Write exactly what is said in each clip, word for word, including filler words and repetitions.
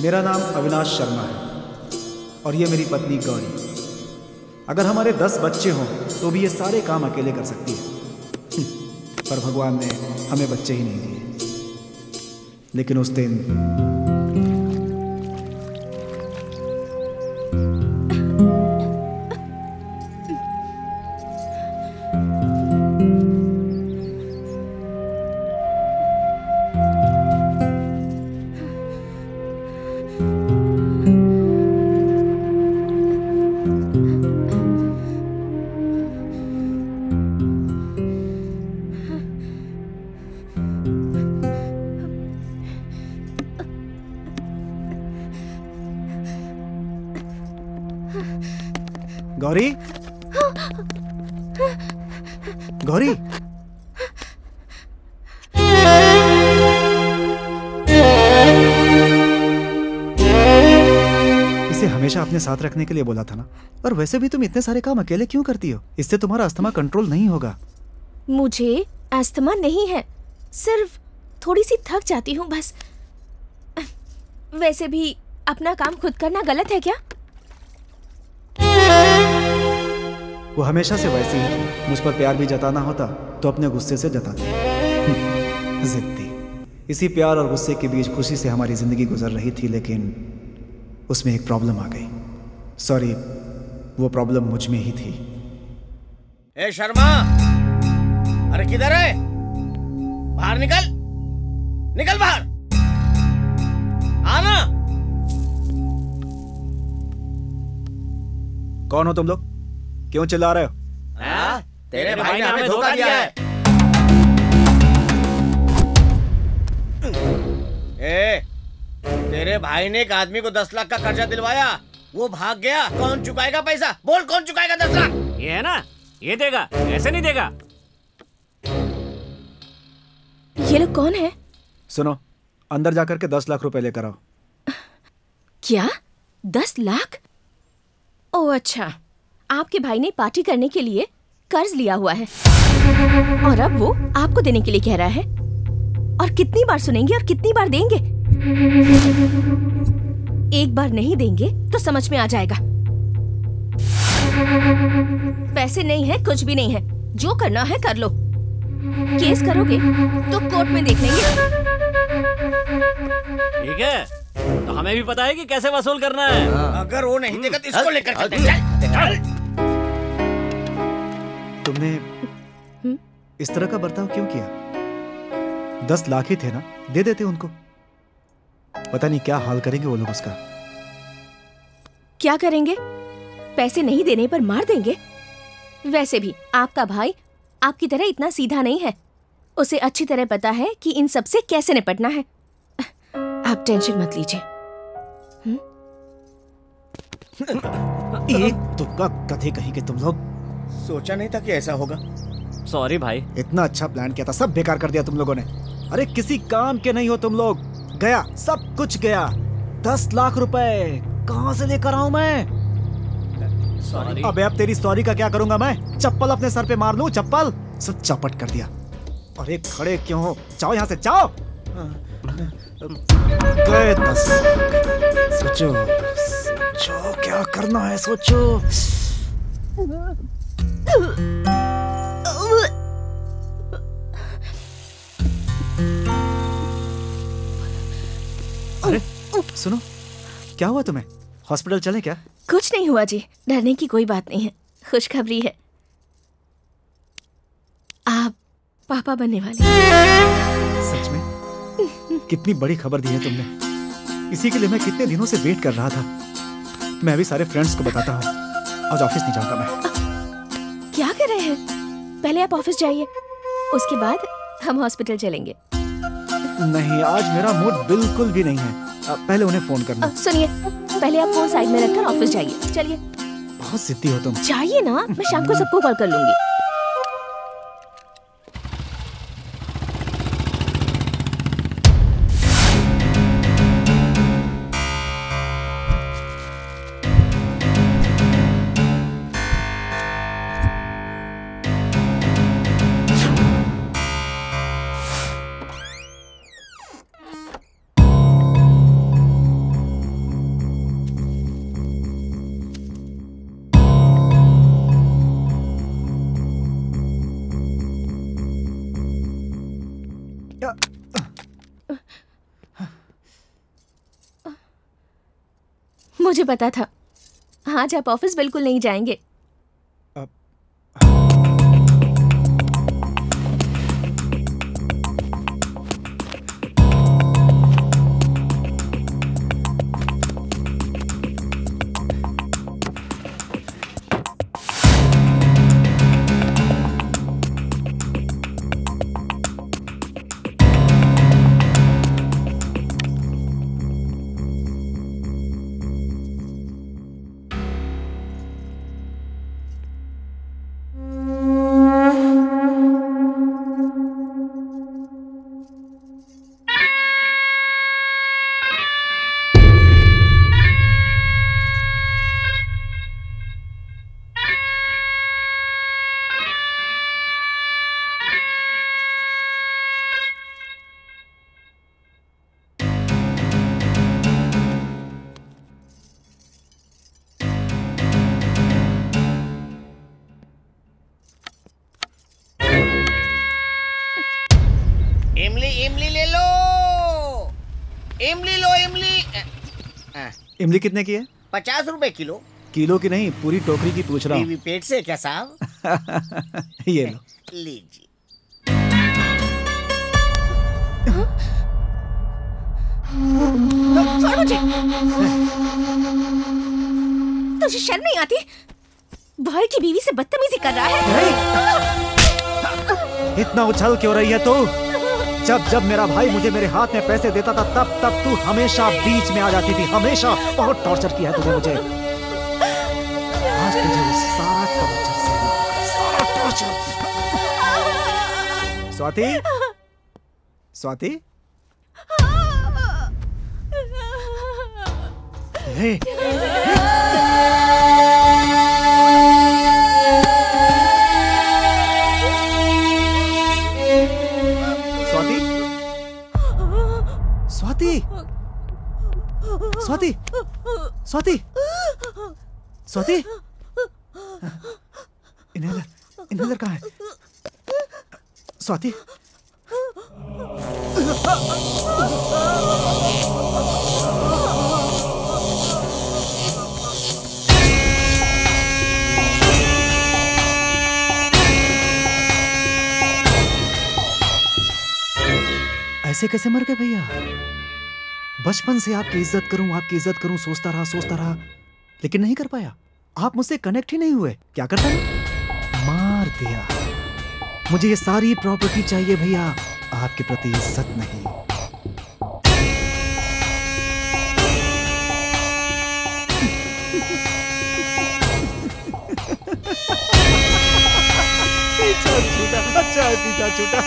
मेरा नाम अविनाश शर्मा है और ये मेरी पत्नी गौरी। अगर हमारे दस बच्चे हों तो भी ये सारे काम अकेले कर सकती है, पर भगवान ने हमें बच्चे ही नहीं दिए। लेकिन उस दिन गौरी, गौरी, इसे हमेशा अपने साथ रखने के लिए बोला था ना। और वैसे भी तुम इतने सारे काम अकेले क्यों करती हो? इससे तुम्हारा अस्थमा कंट्रोल नहीं होगा। मुझे अस्थमा नहीं है, सिर्फ थोड़ी सी थक जाती हूँ बस। वैसे भी अपना काम खुद करना गलत है क्या? वो हमेशा से वैसी ही थी। मुझ पर प्यार भी जताना होता तो अपने गुस्से से जताती। जिद्दी। इसी प्यार और गुस्से के बीच खुशी से हमारी जिंदगी गुजर रही थी, लेकिन उसमें एक प्रॉब्लम आ गई। सॉरी, वो प्रॉब्लम मुझ में ही थी। ए शर्मा, अरे किधर है? बाहर निकल, निकल बाहर, आना। कौन हो तुम लोग? क्यों चिल्ला रहे हो? हाँ? तेरे भाई ने हमें धोखा दिया है। ए, तेरे भाई ने एक आदमी को दस लाख का कर्जा दिलवाया, वो भाग गया। कौन चुकाएगा पैसा? बोल, कौन चुकाएगा दस लाख? ये है ना, ये देगा, ऐसे नहीं देगा। ये लोग कौन है? सुनो, अंदर जाकर के दस लाख रुपए लेकर आओ। क्या? दस लाख? ओह अच्छा, आपके भाई ने पार्टी करने के लिए कर्ज लिया हुआ है और अब वो आपको देने के लिए कह रहा है। और कितनी बार सुनेंगे और कितनी बार देंगे? एक बार नहीं देंगे तो समझ में आ जाएगा। पैसे नहीं है, कुछ भी नहीं है, जो करना है कर लो। केस करोगे तो कोर्ट में देख लेंगे। ठीक है, तो हमें भी पता है कि कैसे वसूल करना है। अगर वो नहीं देगा तो इसको लेकर चलते हैं। तुमने इस तरह का बर्ताव क्यों किया? दस लाख ही थे ना, दे देते उनको। पता नहीं क्या हाल करेंगे वो लोग उसका। क्या करेंगे? पैसे नहीं देने पर मार देंगे? वैसे भी आपका भाई आपकी तरह इतना सीधा नहीं है। उसे अच्छी तरह पता है कि इन सब से कैसे निपटना है। आप टेंशन मत लीजिए। एक तुक्का कथे कहीं के तुम लोग। सोचा नहीं था कि ऐसा होगा। सॉरी भाई। इतना अच्छा प्लान किया था, सब बेकार कर दिया तुम लोगों ने। अरे किसी काम के नहीं हो तुम लोग। गया, सब कुछ गया। दस लाख रुपए कहाँ से लेकर आऊं मैं? सॉरी। अबे अब तेरी सॉरी का क्या करूंगा मैं? चप्पल अपने सर पे मार लूं? चप्पल सब चपट कर दिया। अरे खड़े क्यों हो? जाओ यहाँ से, जाओ। गए दस लाख। सोचो, सोचो क्या करना है, सोचो। अरे सुनो, क्या हुआ तुम्हें? हॉस्पिटल चले क्या? कुछ नहीं हुआ जी, डरने की कोई बात नहीं है। खुशखबरी है, आप पापा बनने वाले। सच में? कितनी बड़ी खबर दी है तुमने। इसी के लिए मैं कितने दिनों से वेट कर रहा था। मैं अभी सारे फ्रेंड्स को बताता हूँ। आज ऑफिस नहीं जाऊंगा मैं। क्या कर रहे हैं? पहले आप ऑफिस जाइए, उसके बाद हम हॉस्पिटल चलेंगे। नहीं, आज मेरा मूड बिल्कुल भी नहीं है। पहले उन्हें फोन करना। सुनिए, पहले आप फोन साइड में रखकर ऑफिस जाइए। चलिए। बहुत जिद्दी हो तुम। जाइए ना, मैं शाम को सबको कॉल कर लूंगी। मुझे पता था आज आप ऑफिस बिल्कुल नहीं जाएंगे। इमली कितने की है? पचास रुपए किलो। किलो की नहीं, पूरी टोकरी की पूछ रहा हूँ। बीवी पेट से क्या साहब? ये लो। लीजिए। तुझे शर्म नहीं आती? भाई की बीवी से बदतमीजी कर रहा है। इतना उछल क्यों रही है तू? जब जब मेरा भाई मुझे मेरे हाथ में पैसे देता था तब तब तू हमेशा बीच में आ जाती थी। हमेशा बहुत टॉर्चर किया है तूने मुझे। आज तुझे वो सारा टॉर्चर सहना होगा, सारा torture. Swati, Swati, hey, Swati, Swati, Swati, Swati, inhaler, inhaler कहाँ है? स्वाति, ऐसे कैसे मर गए भैया? बचपन से आपकी इज्जत करूं, आपकी इज्जत करूं सोचता रहा, सोचता रहा, लेकिन नहीं कर पाया। आप मुझसे कनेक्ट ही नहीं हुए। क्या करता है? मार दिया। मुझे ये सारी प्रॉपर्टी चाहिए भैया, आपके प्रति इज्जत नहीं। पीछा छूटा, अच्छा है पीछा छूटा।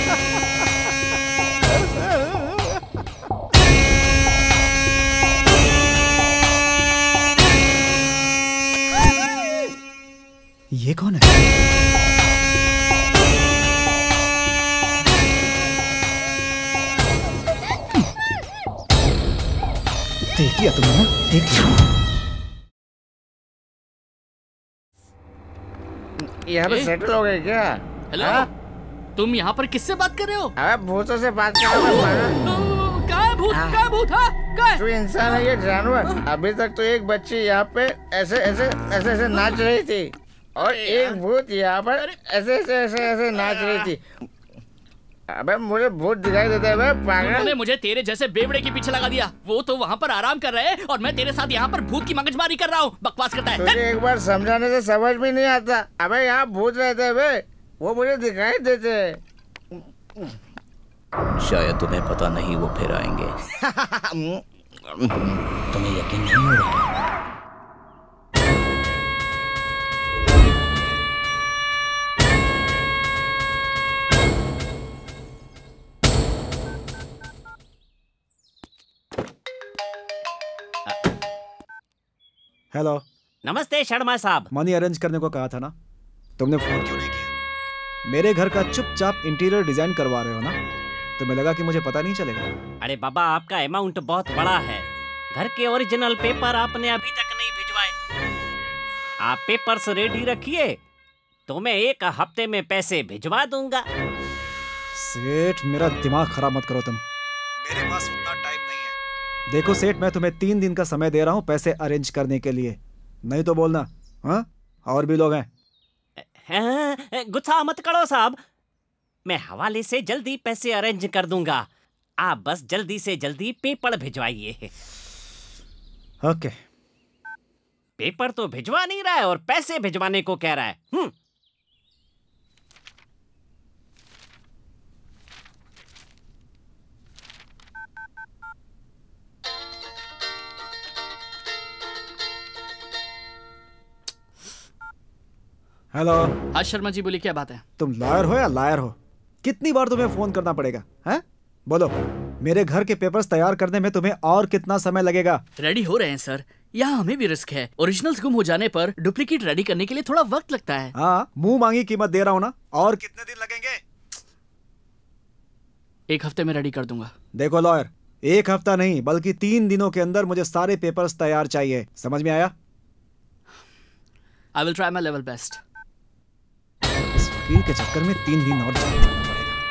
ये कौन है? देख लिया तुमने ना? देख लिया। यहाँ पे सेटल हो गए क्या? हेलो, तुम यहाँ पर किससे बात कर रहे हो? अबे भूतों से बात कर रहा हूँ। क्या है भूत? क्या है भूत? हाँ, क्या है? तू इंसान है ये जानवर? अभी तक तो एक बच्ची यहाँ पे ऐसे ऐसे ऐसे ऐसे नाच रही थी और एक भूत यहाँ पर ऐसे ऐसे ऐसे ऐसे नाच रही थी। अबे मुझे भूत दिखाई देता है बे पागल। तूने मुझे तेरे जैसे बेवड़े के पीछे लगा दिया। वो तो वहाँ पर आराम कर रहे हैं और मैं तेरे साथ यहाँ पर भूत की मगजमारी कर रहा हूँ। बकवास करता है। तुझे एक बार समझाने से समझ भी नहीं आता। अबे यहाँ भूत रहते हैं बे, वो मुझे दिखाई देते हैं। शायद तुम्हें पता नहीं वो फिर आएंगे। तुम्हें यकीन नहीं हो रहा? हेलो, नमस्ते शर्मा साहब। मनी अरेंज करने को कहा था ना? तुमने फोन क्यों नहीं किया? मेरे घर का चुपचाप इंटीरियर डिजाइन करवा रहे हो ना? तुम्हें लगा कि मुझे पता नहीं चलेगा? अरे बाबा, आपका अमाउंट बहुत बड़ा है। घर के ओरिजिनल पेपर आपने अभी तक नहीं भिजवाए। आप पेपर्स रेडी रखिए तो मैं एक हफ्ते में पैसे भिजवा दूंगा। सेठ, मेरा दिमाग खराब मत करो तुम। मेरे पास उतना टाइम नहीं है। देखो सेठ, मैं तुम्हें तीन दिन का समय दे रहा हूँ पैसे अरेंज करने के लिए, नहीं तो बोलना। हाँ, और भी लोग हैं। हाँ, गुस्सा मत करो साहब, मैं हवाले से जल्दी पैसे अरेंज कर दूंगा, आप बस जल्दी से जल्दी पेपर भिजवाइए। ओके। पेपर तो भिजवा नहीं रहा है और पैसे भिजवाने को कह रहा है। हम्म। हेलो। हाँ शर्मा जी, बोलिए क्या बात है? तुम लॉयर हो या लायर हो? कितनी बार तुम्हें फोन करना पड़ेगा? हैं? बोलो, मेरे घर के पेपर्स तैयार करने में तुम्हें और कितना समय लगेगा? रेडी हो रहे हैं सर, यहाँ हमें भी रिस्क है। ओरिजिनल्स गुम हो जाने पर डुप्लीकेट रेडी करने के लिए थोड़ा वक्त लगता है। हाँ, मुंह मांगी कीमत दे रहा हूँ ना। और कितने दिन लगेंगे? एक हफ्ते में रेडी कर दूंगा। देखो लॉयर, एक हफ्ता नहीं बल्कि तीन दिनों के अंदर मुझे सारे पेपर्स तैयार चाहिए, समझ में आया? I will try my level best. इस वकील के चक्कर में तीन दिन और जाना पड़ेगा।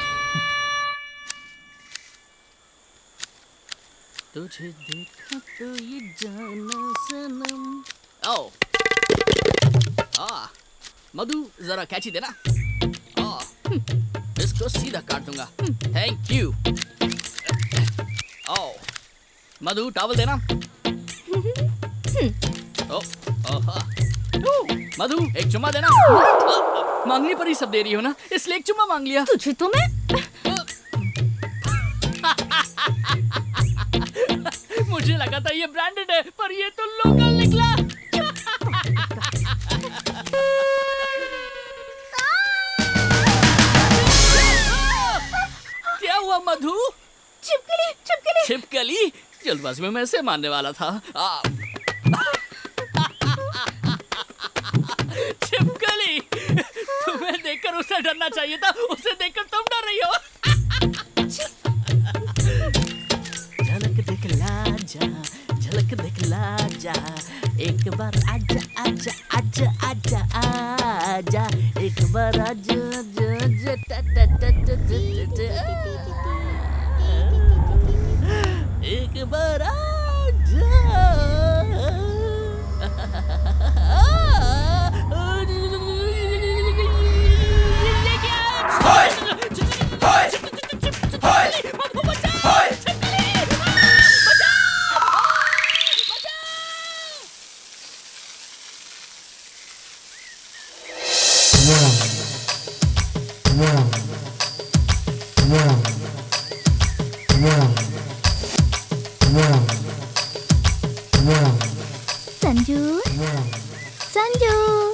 तुझे देखा तो ये जाना सनम। ओ, आ, मधु जरा कैची देना। आ, इसको सीधा काट दूंगा। Thank you. ओ, मधु टॉवल देना। ओ, ओहा। मधु एक चुम्मा देना। आ, मांगने पर ही सब दे रही हो ना, इसलिए एक चुम्मा मांग लिया। तुझे तो मैं मुझे लगा था ये ब्रांडेड है, पर ये तो लोकल निकला। क्या हुआ मधु? छिपकली, छिपकली। छिपकली? जल्दबाजी में मैं इसे मारने वाला था। आ। छिपकली, तुम्हें देखकर उसे डरना चाहिए था, उसे देखकर तुम डर रही हो। झलक दिखला जा, झलक दिखला जा, एक बार आजा आजा आजा आजा आजा, एक बार आजा आजा टा टा टा टा टा, एक बार आजा। संजू, संजू,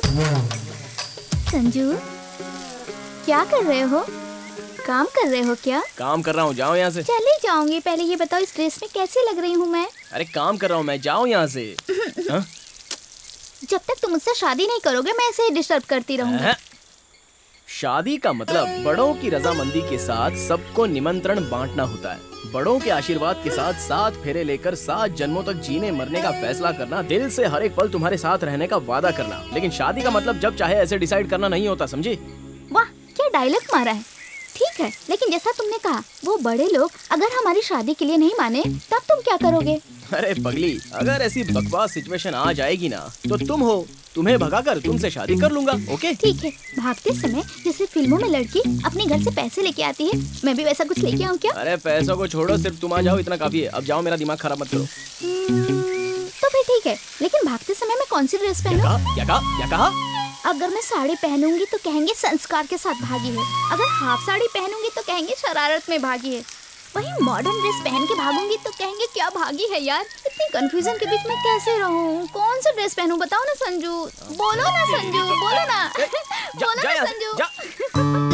संजू, क्या कर रहे हो? काम कर रहे हो क्या? काम कर रहा हूँ, जाओ यहाँ से। चले जाऊंगी, पहले ये बताओ इस ड्रेस में कैसे लग रही हूँ मैं? अरे काम कर रहा हूँ मैं, जाओ यहाँ से। हा? जब तक तुम मुझसे शादी नहीं करोगे मैं ऐसे ही डिस्टर्ब करती रहूंगी। शादी का मतलब बड़ों की रजामंदी के साथ सबको निमंत्रण बांटना होता है। बड़ों के आशीर्वाद के साथ सात फेरे लेकर सात जन्मों तक जीने मरने का फैसला करना, दिल से हर एक पल तुम्हारे साथ रहने का वादा करना। लेकिन शादी का मतलब जब चाहे ऐसे डिसाइड करना नहीं होता, समझी? वाह, क्या डायलॉग मारा है। ठीक है, लेकिन जैसा तुमने कहा, वो बड़े लोग अगर हमारी शादी के लिए नहीं माने तब तुम क्या करोगे? अरे पगली, अगर ऐसी बकवास सिचुएशन आ जाएगी ना तो तुम हो, तुम्हें भगाकर तुमसे शादी कर लूंगा। ओके ठीक है। भागते समय जैसे फिल्मों में लड़की अपने घर से पैसे लेके आती है, मैं भी वैसा कुछ लेके आऊँ क्या? अरे पैसों को छोड़ो, सिर्फ तुम आ जाओ इतना काफी है। अब जाओ, मेरा दिमाग खराब मत करो। तो फिर ठीक है, लेकिन भागते समय मैं कौन सी ड्रेस पहनूं? क्या कहा? क्या कहा? अगर मैं साड़ी पहनूंगी तो कहेंगे संस्कार के साथ भागी है, अगर हाफ साड़ी पहनूंगी तो कहेंगे शरारत में भागी है, वहीं मॉडर्न ड्रेस पहन के भागूंगी तो कहेंगे क्या भागी है यार। इतनी कंफ्यूजन के बीच में कैसे रहूं? कौन सा ड्रेस पहनूं? बताओ ना संजू, बोलो ना संजू, बोलो ना, बोलो ना संजू।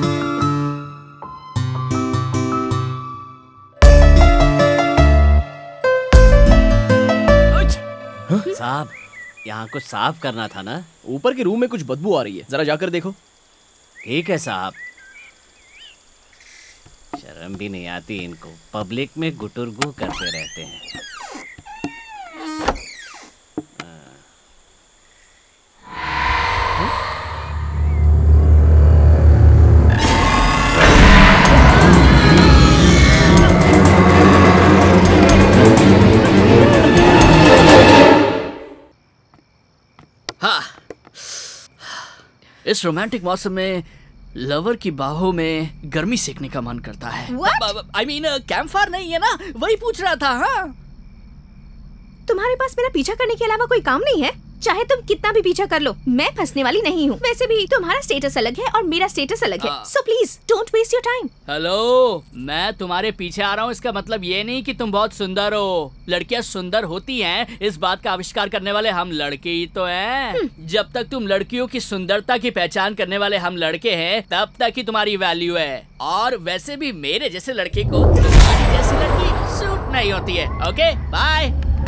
साहब, यहाँ कुछ साफ करना था ना? ऊपर के रूम में कुछ बदबू आ रही है, जरा जाकर देखो। ठीक है साहब। शर्म भी नहीं आती इनको, पब्लिक में गुटुरगु करते रहते हैं। हाँ? इस रोमांटिक मौसम में लवर की बाहों में गर्मी सेकने का मन करता है। आई मीन कैंप फायर नहीं है ना, वही पूछ रहा था। हाँ, तुम्हारे पास मेरा पीछा करने के अलावा कोई काम नहीं है? चाहे तुम कितना भी पीछा कर लो, मैं फंसने वाली नहीं हूँ। वैसे भी तुम्हारा स्टेटस अलग है और मेरा स्टेटस अलग है, so please don't waste your time. Hello, मैं तुम्हारे पीछे आ रहा हूँ, इसका मतलब ये नहीं कि तुम बहुत सुंदर हो। लड़कियाँ सुंदर होती हैं, इस बात का आविष्कार करने वाले हम लड़के ही तो हैं। जब तक तुम लड़कियों की सुंदरता की पहचान करने वाले हम लड़के हैं, तब तक ही तुम्हारी वैल्यू है। और वैसे भी मेरे जैसे लड़के को तुम्हारी जैसी लड़की सूट नहीं होती है। Okay bye.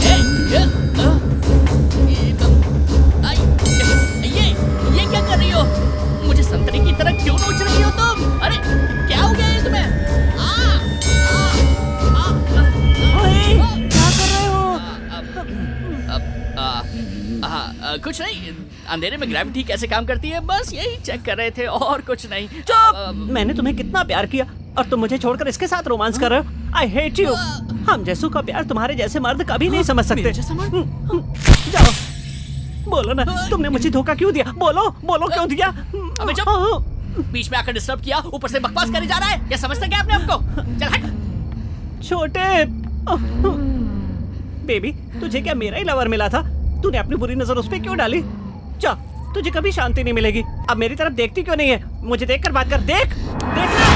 ये ये क्या कर रही हो? मुझे संतरे की तरह क्यों नोच रही हो तुम? अरे क्या हो गया है तुम्हें? आ, आ, आ, क्या कर रहे हो? आ, आ, आ, कुछ नहीं, अंधेरे में ग्रेविटी कैसे काम करती है बस यही चेक कर रहे थे और कुछ नहीं। चुप! मैंने तुम्हें कितना प्यार किया और तुम मुझे छोड़कर इसके साथ रोमांस कर रहे हो। I hate you. हम जैसों का प्यार तुम्हारे जैसे मर्द कभी नहीं समझ सकते। जाओ, बोलो ना, तुमने मुझे धोखा क्यों दिया? बोलो बोलो क्यों दिया? अबे चुप! बीच में आकर डिस्टर्ब किया, ऊपर से बकवास करे जा रहा है। क्या समझते क्या आपने हमको? चल हट। छोटे बेबी, तुझे क्या मेरा ही लवर मिला था? तूने अपनी बुरी नजर उस पे क्यों डाली? जा, तुझे कभी शांति नहीं मिलेगी। अब मेरी तरफ देखती क्यों नहीं है? मुझे देखकर बात कर। देख देखना।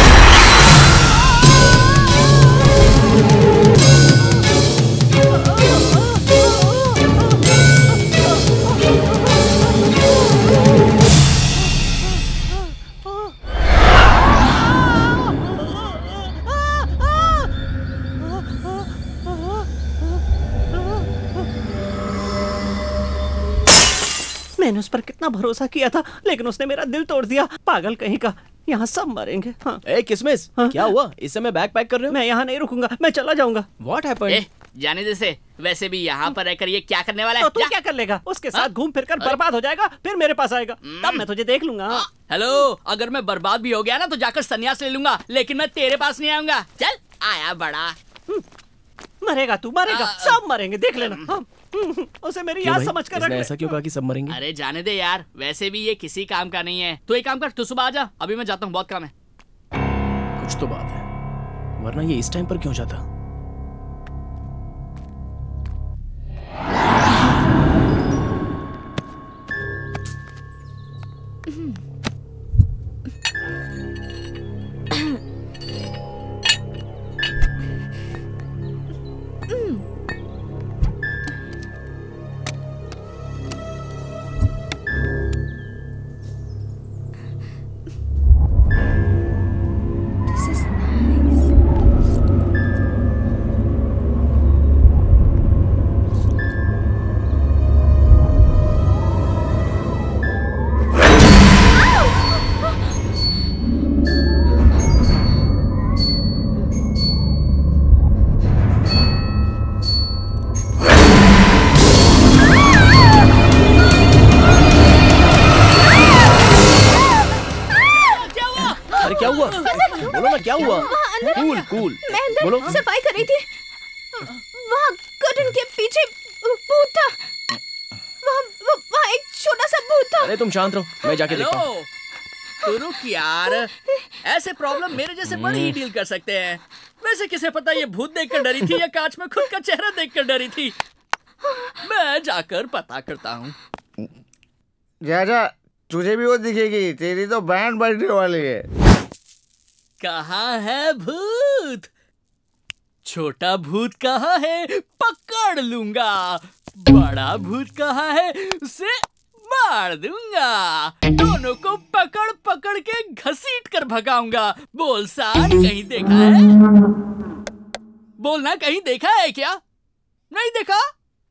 मैंने उस पर कितना भरोसा किया था, लेकिन उसने मेरा दिल तोड़ दिया। पागल कहीं का, यहाँ सब मरेंगे। हाँ। ए किसमिस, हाँ? क्या हुआ? इस समय बैग पैक कर रहे हो? मैं यहाँ नहीं रुकूंगा, मैं चला जाऊंगा। What happened? जाने जैसे, वैसे भी यहाँ पर रहकर ये क्या करने वाला है? तो तू क्या कर लेगा? उसके साथ घूम फिर कर बर्बाद हो जाएगा, फिर मेरे पास आएगा, तब मैं तुझे देख लूंगा। हेलो, अगर मैं बर्बाद भी हो गया ना तो जाकर संन्यास ले लूंगा, लेकिन मैं तेरे पास नहीं आऊंगा। चल आया बड़ा। मरेगा तू, मरेगा, सब मरेंगे, देख लेना। उसे मेरी याद समझ कर रख ले। ऐसा क्यों कहा कि सब मरेंगे? अरे जाने दे यार, वैसे भी ये किसी काम का नहीं है। तो एक काम कर, तू सुबह आ जा, अभी मैं जाता हूँ, बहुत काम है। कुछ तो बात है, वरना ये इस टाइम पर क्यों जाता? क्या हुआ? कूल कूल मैं अंदर सफाई कर रही थी, वहाँ कर्टन के पीछे भूत था, वहाँ वहाँ एक छोटा सा भूत था। अरे तुम शांत रहो, मैं जाके देखता हूँ। तो रुक यार, ऐसे प्रॉब्लम मेरे जैसे बड़े ही डील कर सकते हैं। वैसे किसे पता ये भूत देखकर डरी थी या कांच में खुद का चेहरा देखकर डरी थी। मैं जाकर पता करता हूँ। जा जा, तुझे भी वो दिखेगी, तेरी तो बैंड बजने वाली है। कहाँ है भूत? छोटा भूत कहाँ है? पकड़ लूंगा। बड़ा भूत कहाँ है? उसे मार दूंगा। दोनों को पकड़ पकड़ के घसीट कर भगाऊंगा। बोल सान, कहीं देखा है? बोलना, कहीं देखा है क्या? नहीं देखा?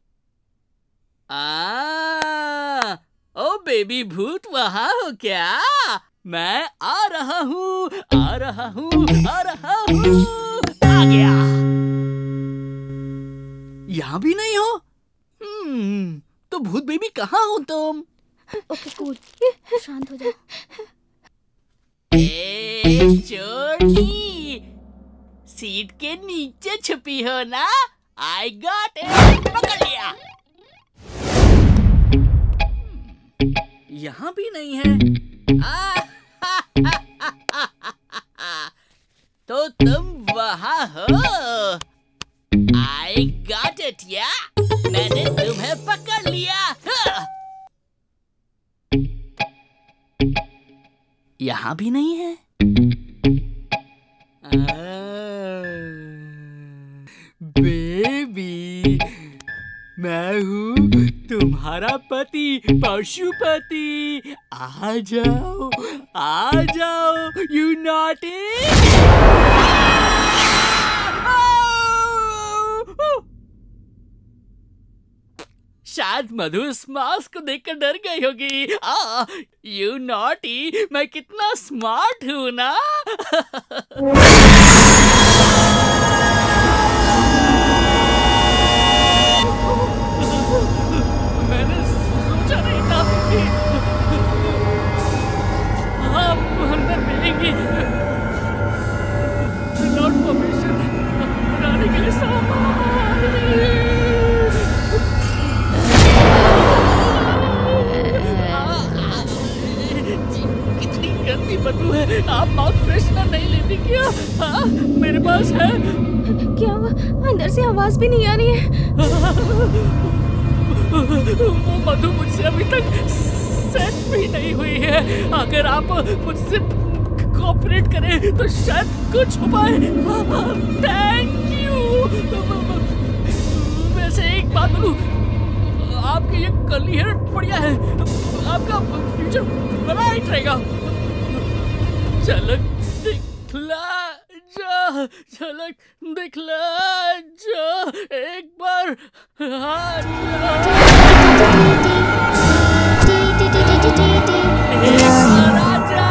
आ, ओ बेबी भूत, वहां हो क्या? मैं आ रहा हूँ, आ रहा हूँ, आ रहा हूँ। आ गया। यहाँ भी नहीं हो? हम्म, तो भूत बेबी कहाँ हो तुम? ओके कूल, शांत हो जाओ। ए चोटी, सीट के नीचे छुपी हो ना? आई गॉट इट, पकड़ लिया। यहाँ भी नहीं है। आ, तो तुम वहाँ हो? I got it, या? मैंने तुम्हें पकड़ लिया। यहाँ भी नहीं है। बेबी, मैं हूँ तुम्हारा पति पशुपति। आ जाओ, आ जाओ, यू नॉटी। शायद मधु इस मास्क को देखकर डर गई होगी। आ, यू नॉटी, मैं कितना स्मार्ट हूँ ना। मैंने सोचा नहीं था कि हम अंदर मिलेंगे। विदाउट परमिशन बनाने के लिए सामान। कितनी गंदी बदबू है। आप माउथ फ्रेशनर नहीं लेती क्या? हाँ, मेरे पास है। क्या हुआ? अंदर से आवाज भी नहीं आ रही है। वो मधु मुझसे अभी तक सेट भी नहीं हुई है। अगर आप मुझसे कोऑपरेट करें तो शायद कुछ हो पाए। Thank you. वैसे एक बात बोलूं, आपके ये कर्ली हेयर बढ़िया है। आपका फ्यूचर ब्राइट रहेगा। झलक दिखला जा, झलक दिखला जा, एक बार आ जा। एक बार आ जा,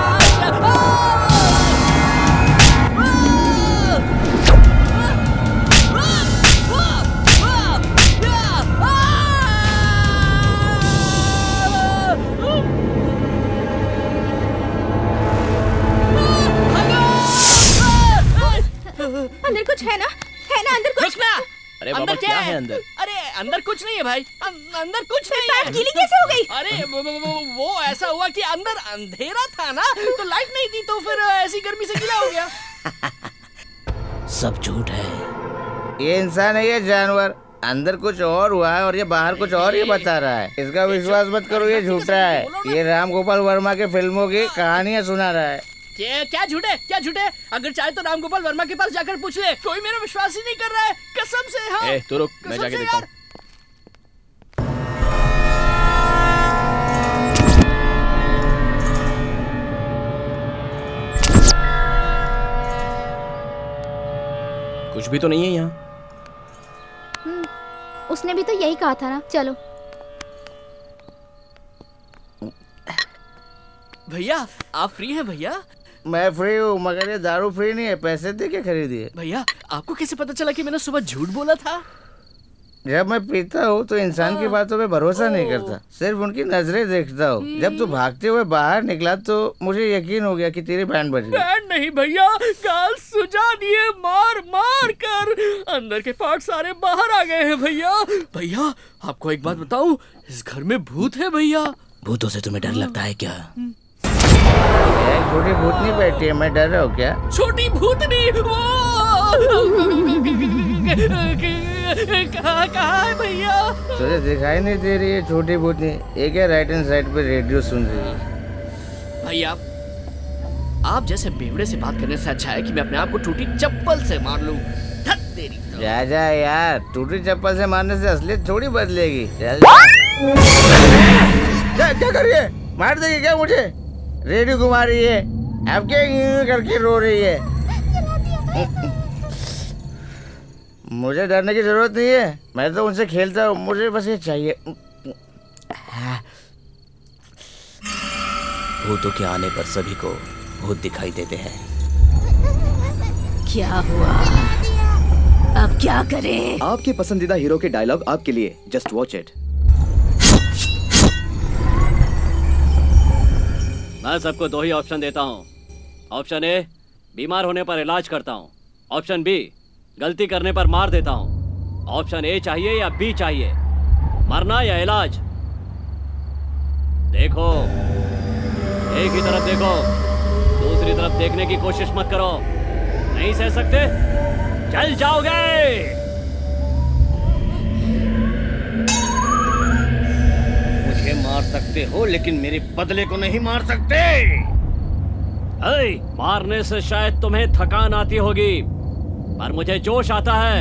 अंदर कुछ है ना? है ना अंदर कुछ? ना। अरे बाबा, क्या है अंदर? अरे अंदर कुछ नहीं है भाई। अं, अंदर कुछ नहीं है। गीली कैसे हो गई? अरे वो, वो, वो, वो ऐसा हुआ कि अंदर अंधेरा था ना, तो लाइट नहीं थी, तो फिर ऐसी गर्मी से गीला हो गया। सब झूठ है। ये इंसान है, ये जानवर। अंदर कुछ और हुआ है और ये बाहर कुछ और ही बता रहा है। इसका विश्वास मत करो, ये झूठा है। ये राम गोपाल वर्मा के फिल्मों की कहानियां सुना रहा है। क्या क्या झूठे? क्या झूठे? अगर चाहे तो राम गोपाल वर्मा के पास जाकर पूछ ले। कोई मेरा विश्वास ही नहीं कर रहा है, कसम से। हाँ, ए, तू रुक, मैं जाके देखता हूँ। कुछ भी तो नहीं है यहाँ। उसने भी तो यही कहा था ना। चलो भैया, आप फ्री हैं भैया? मैं फ्री हूँ, मगर ये दारू फ्री नहीं है, पैसे दे के खरीदी है। भैया, आपको कैसे पता चला कि मैंने सुबह झूठ बोला था? जब मैं पीता हूँ तो इंसान की बातों पे भरोसा नहीं करता, सिर्फ उनकी नजरें देखता हूँ। जब तू भागते हुए बाहर निकला तो मुझे यकीन हो गया कि तेरी बैंड बज गई। बैंड नहीं भैया, गाल सुझा दिए मार मार कर। अंदर के पार्ट सारे बाहर आ गए हैं भैया। भैया, आपको एक बात बताऊं, इस घर में भूत है भैया। भूतों से तुम्हें डर लगता है क्या? छोटी भूतनी बैठी है, मैं डर रहा हूँ क्या? छोटी भूतनी कहाँ कहाँ है भैया? तुझे दिखाई नहीं दे रही है छोटी भूतनी? एक है राइट हैंड साइड पे रेडियो सुन रही है। भैया, आप जैसे बेवड़े से बात करने से अच्छा है कि मैं अपने आप को टूटी चप्पल से मार लूं। तेरी तो। जा जा यार, टूटी चप्पल से मारने से असलियत थोड़ी बदलेगी। चल क्या क्या कर रही है? मार देगी क्या मुझे? रेडियो घुमा रही है, अब क्या करके रो रही है? मुझे डरने की जरूरत नहीं है, मैं तो उनसे खेलता हूँ, मुझे बस ये चाहिए। भूतों के आने पर सभी को भूत दिखाई देते हैं। क्या हुआ? अब क्या करें? आपके पसंदीदा हीरो के डायलॉग आपके लिए, जस्ट वॉच इट। मैं सबको दो ही ऑप्शन देता हूँ। ऑप्शन ए, बीमार होने पर इलाज करता हूँ। ऑप्शन बी, गलती करने पर मार देता हूँ। ऑप्शन ए चाहिए या बी चाहिए? मरना या इलाज? देखो, एक ही तरफ देखो, दूसरी तरफ देखने की कोशिश मत करो। नहीं सह सकते? चल जाओगे। मुझे मार सकते हो लेकिन मेरे बदले को नहीं मार सकते। ऐ, मारने से शायद तुम्हें थकान आती होगी, पर मुझे जोश आता है।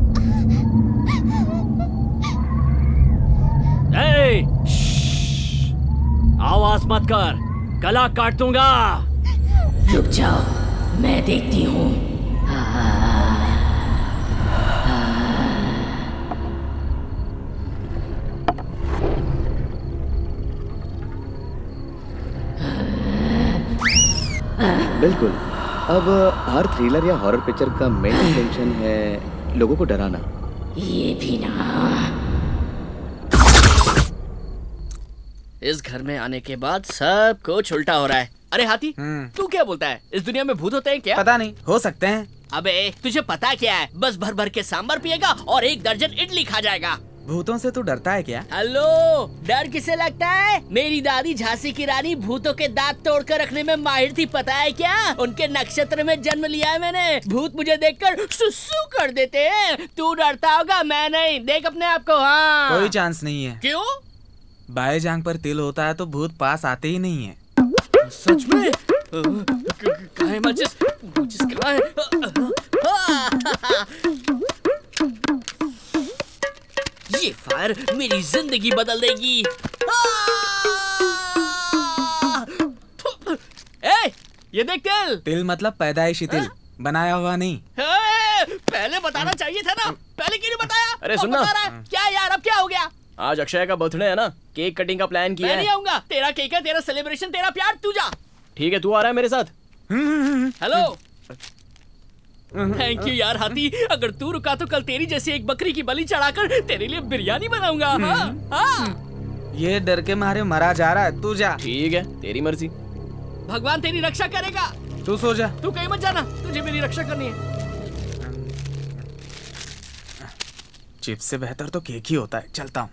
ऐ, श्श्श, आवाज मत कर, गला काट दूंगा। रुक जाओ, मैं देखती हूँ। बिल्कुल। अब हर थ्रिलर या हॉरर पिक्चर का मेन इंटेंशन है लोगों को डराना। ये भी ना। इस घर में आने के बाद सब कुछ उल्टा हो रहा है। अरे हाथी, तू क्या बोलता है? इस दुनिया में भूत होते हैं क्या? पता नहीं, हो सकते हैं। अबे तुझे पता क्या है? बस भर भर के सांभर पिएगा और एक दर्जन इडली खा जाएगा। भूतों से तू डरता है क्या? हेलो, डर किसे लगता है? मेरी दादी झांसी की रानी भूतों के दांत तोड़कर रखने में माहिर थी, पता है क्या? उनके नक्षत्र में जन्म लिया है मैंने। भूत मुझे देखकर सुसु कर देते हैं। तू डरता होगा, मैं नहीं। देख अपने आप को। हाँ, कोई चांस नहीं है। क्यों? बाएं जांग पर तिल होता है तो भूत पास आते ही नहीं है। सच में? कहाँ है माचिस? माचिस कहाँ है? ये फायर मेरी जिंदगी बदल देगी। ए, ये देख तिल। तिल मतलब पैदाइशी तिल, बनाया हुआ नहीं। पहले बताना चाहिए था ना। पहले क्यों नहीं बताया? अरे सुनना, क्या यार, अब क्या हो गया? आज अक्षय का बर्थडे है ना, केक कटिंग का प्लान किया है। मैं नहीं आऊंगा। तेरा केक है, तेरा सेलिब्रेशन, तेरा प्यार, तू जा। ठीक है, तू आ रहा है मेरे साथ? हेलो, थैंक यू यार हाथी। अगर तू रुका तो कल तेरी जैसी एक बकरी की बलि चढ़ाकर तेरे लिए बिरयानी बनाऊंगा। हाँ, हाँ। ये डर के मारे मरा जा रहा है, तू जा। ठीक है, तेरी मर्जी। भगवान तेरी रक्षा करेगा। तू सो जा। तू कहीं मत जाना, तुझे मेरी रक्षा करनी है। चिप्स से बेहतर तो केक ही होता है। चलता हूँ।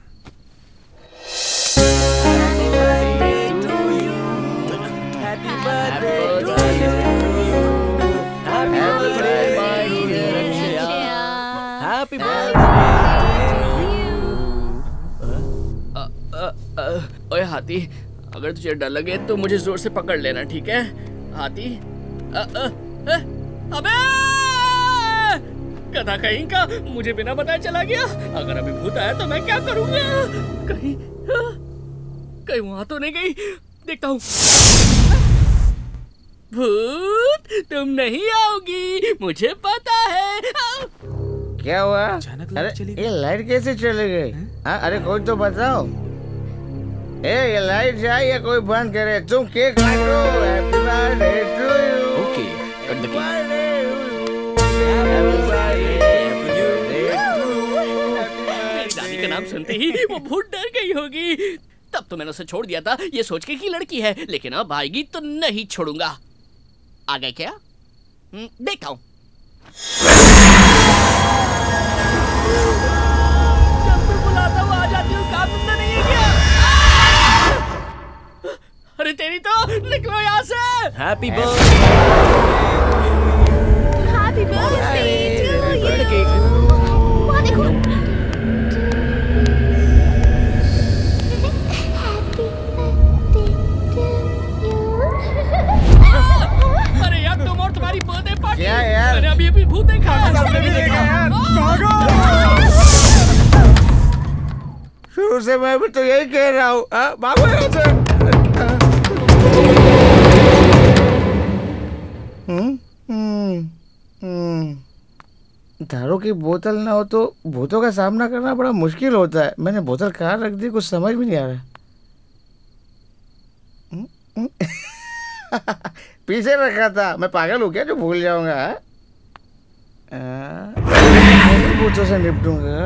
हैप्पी ओए हाथी, अगर तुझे डर लगे तो मुझे जोर से पकड़ लेना, ठीक है? हाथी, अ, अ, अ, अबे गधा कहीं का, मुझे बिना बताए चला गया। अगर अभी भूत आया तो मैं क्या करूंगा? कहीं कहीं वहां तो नहीं गई। देखता हूँ। भूत, तुम नहीं आओगी, मुझे पता है। क्या हुआ? अरे ये लाइट कैसे चली गई? हाँ, अरे कोई तो बताओ। ए, ये लाइट जाए या कोई बंद करे। तुम केक काटो। Happy birthday to you. Okay, cut the cake. मेरी दादी का नाम सुनते ही वो भूत डर गई होगी। तब तो मैंने उसे छोड़ दिया था, ये सोच के कि लड़की है, लेकिन अब आएगी तो नहीं छोड़ूंगा। आ गए क्या? देखता हूँ। जब मैं बुलाता हूँ आ जाती हूँ, काम धंधा नहीं है क्या? अरे तेरी तो, निकलो यहाँ से। Happy birthday. Happy birthday to you. वहाँ देखो। अरे यार, तुम और तुम्हारी बर्थडे पार्टी। क्या यार? मैंने अभी अभी भूत देखा। सबने भी देखा यार। शुरू से मैं भी तो यही कह रहा हूँ। भागो यहाँ से। दारू की बोतल ना हो तो भूतों का सामना करना बड़ा मुश्किल होता है। मैंने बोतल कहाँ रख दी, कुछ समझ भी नहीं आ रहा। पीछे रखा था। मैं पागल हूँ क्या जो भूल जाऊंगा? भूतों से निपटूंगा।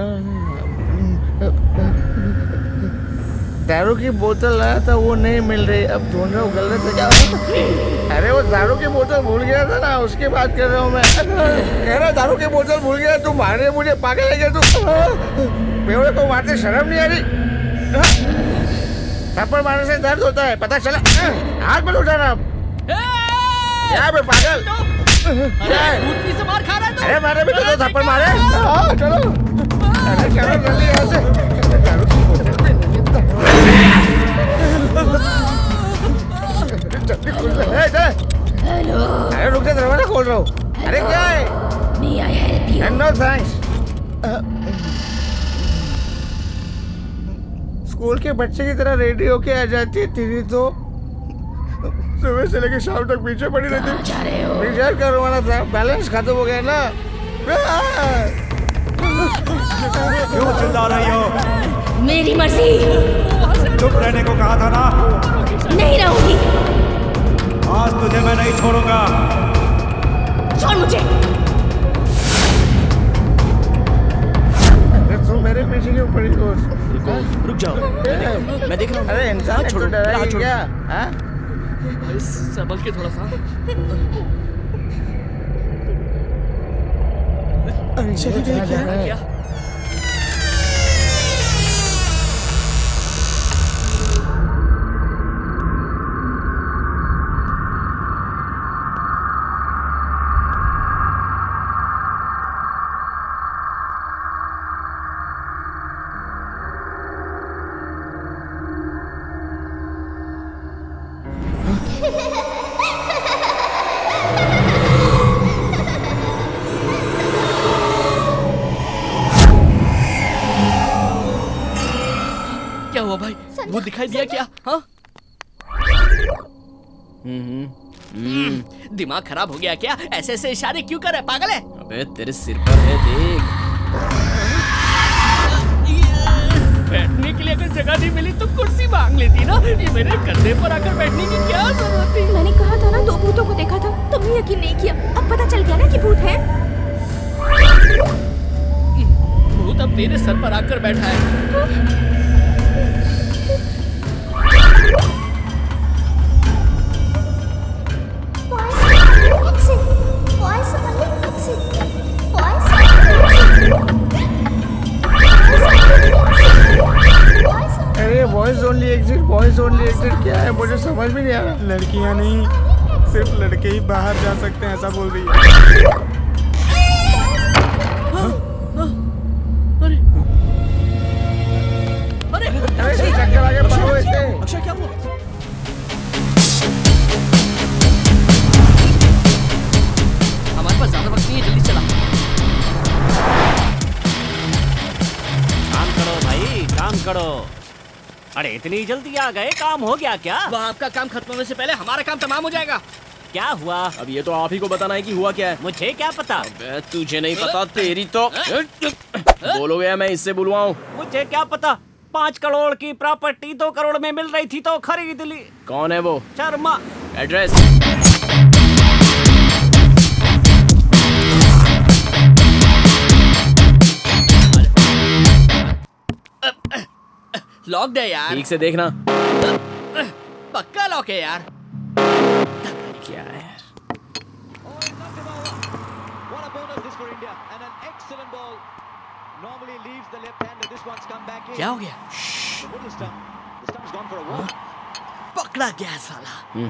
दारू की बोतल लाया था, वो नहीं मिल रही। अब ढूंढ रहा हूँ गलत क्या। अरे वो दारू की बोतल भूल गया था ना, उसकी बात कर रहा हूँ मैं। कह रहा दारू की बोतल भूल गया। तू मारे मुझे, पागल है क्या तू? बेवड़े को मारते शर्म नहीं आ रही? थप्पड़ मारने से दर्द होता है, पता चला? हाथ मत उठाना अब। क्या बे पागल? भूतनी से मार खा रहा है तू? अरे मैंने भी तो दो थप्पड़ मारे। हाँ, चलो। अरे चलो जल्दी यहाँ से। जल्दी खुल जा। हेलो। अरे रुक जा, दरवाजा खोल रहा हूँ। अरे क्या है? May I help you? No thanks. School के बच्चे की तरह रेडी होके आ जाती है तेरी तो सुबह से लेकर शाम तक पीछे पड़ी रहती। कहाँ जा रहे हो? रिचार्ज करवाना था, बैलेंस खत्म हो गया ना। क्यों चिल्ला रही हो? मेरी मर्जी। चुप रहने को कहा था ना। नहीं रहूंगी। आज तुझे मैं नहीं छोड़ूंगा। छोड़ मुझे। अरे तू मेरे पीछे क्यों पड़ी दोस्त? रुको, रुक जाओ, मैं देख रहा हूँ। अरे इंसान छोड़ डरा है क्या? हाँ? संभल के थोड़ा सा। चली गई क्या? क्या हुआ भाई? वो दिखाई दिया क्या? हाँ? हम्म दिमाग खराब हो गया क्या? ऐसे ऐसे इशारे क्यों कर रहा है? पागल है? अबे तेरे सिर पर है, देख। बैठने के लिए अगर जगह नहीं मिली तो कुर्सी मांग लेती ना। ये मेरे कंधे पर आकर बैठने की क्या जरूरत थी? मैंने कहा था ना दो भूतों को देखा था, तुमने यकीन नहीं किया। अब पता चल गया ना कि भूत है। भूत अब तेरे सर पर आकर बैठा है। अरे boys only exit, boys only exit क्या है? मुझे समझ में नहीं आ रहा। लड़कियां नहीं, सिर्फ लड़के ही बाहर जा सकते हैं, ऐसा बोल रही है। अरे अरे चक्कर आ गया, भागो इससे। अक्षय क्या हुआ? हमारे पास ज्यादा वक्त नहीं है, जल्दी चला। काम करो भाई, काम करो। अरे इतनी जल्दी आ गए, काम हो गया क्या? वह आपका काम खत्म होने से पहले हमारा काम तमाम हो जाएगा। क्या हुआ? अब ये तो आप ही को बताना है कि हुआ क्या है। मुझे क्या पता? अबे तुझे नहीं पता, तेरी तो बोलोगे या मैं इससे बुलवाऊं? मुझे क्या पता? पाँच करोड़ की प्रॉपर्टी दो करोड़ में मिल रही थी तो खरीद ली। कौन है वो? शर्मा। एड्रेस? लॉक्ड है यार। ठीक से देखना। पक्का लॉक है यार। क्या है? क्या हो गया? पकड़ा गया साला।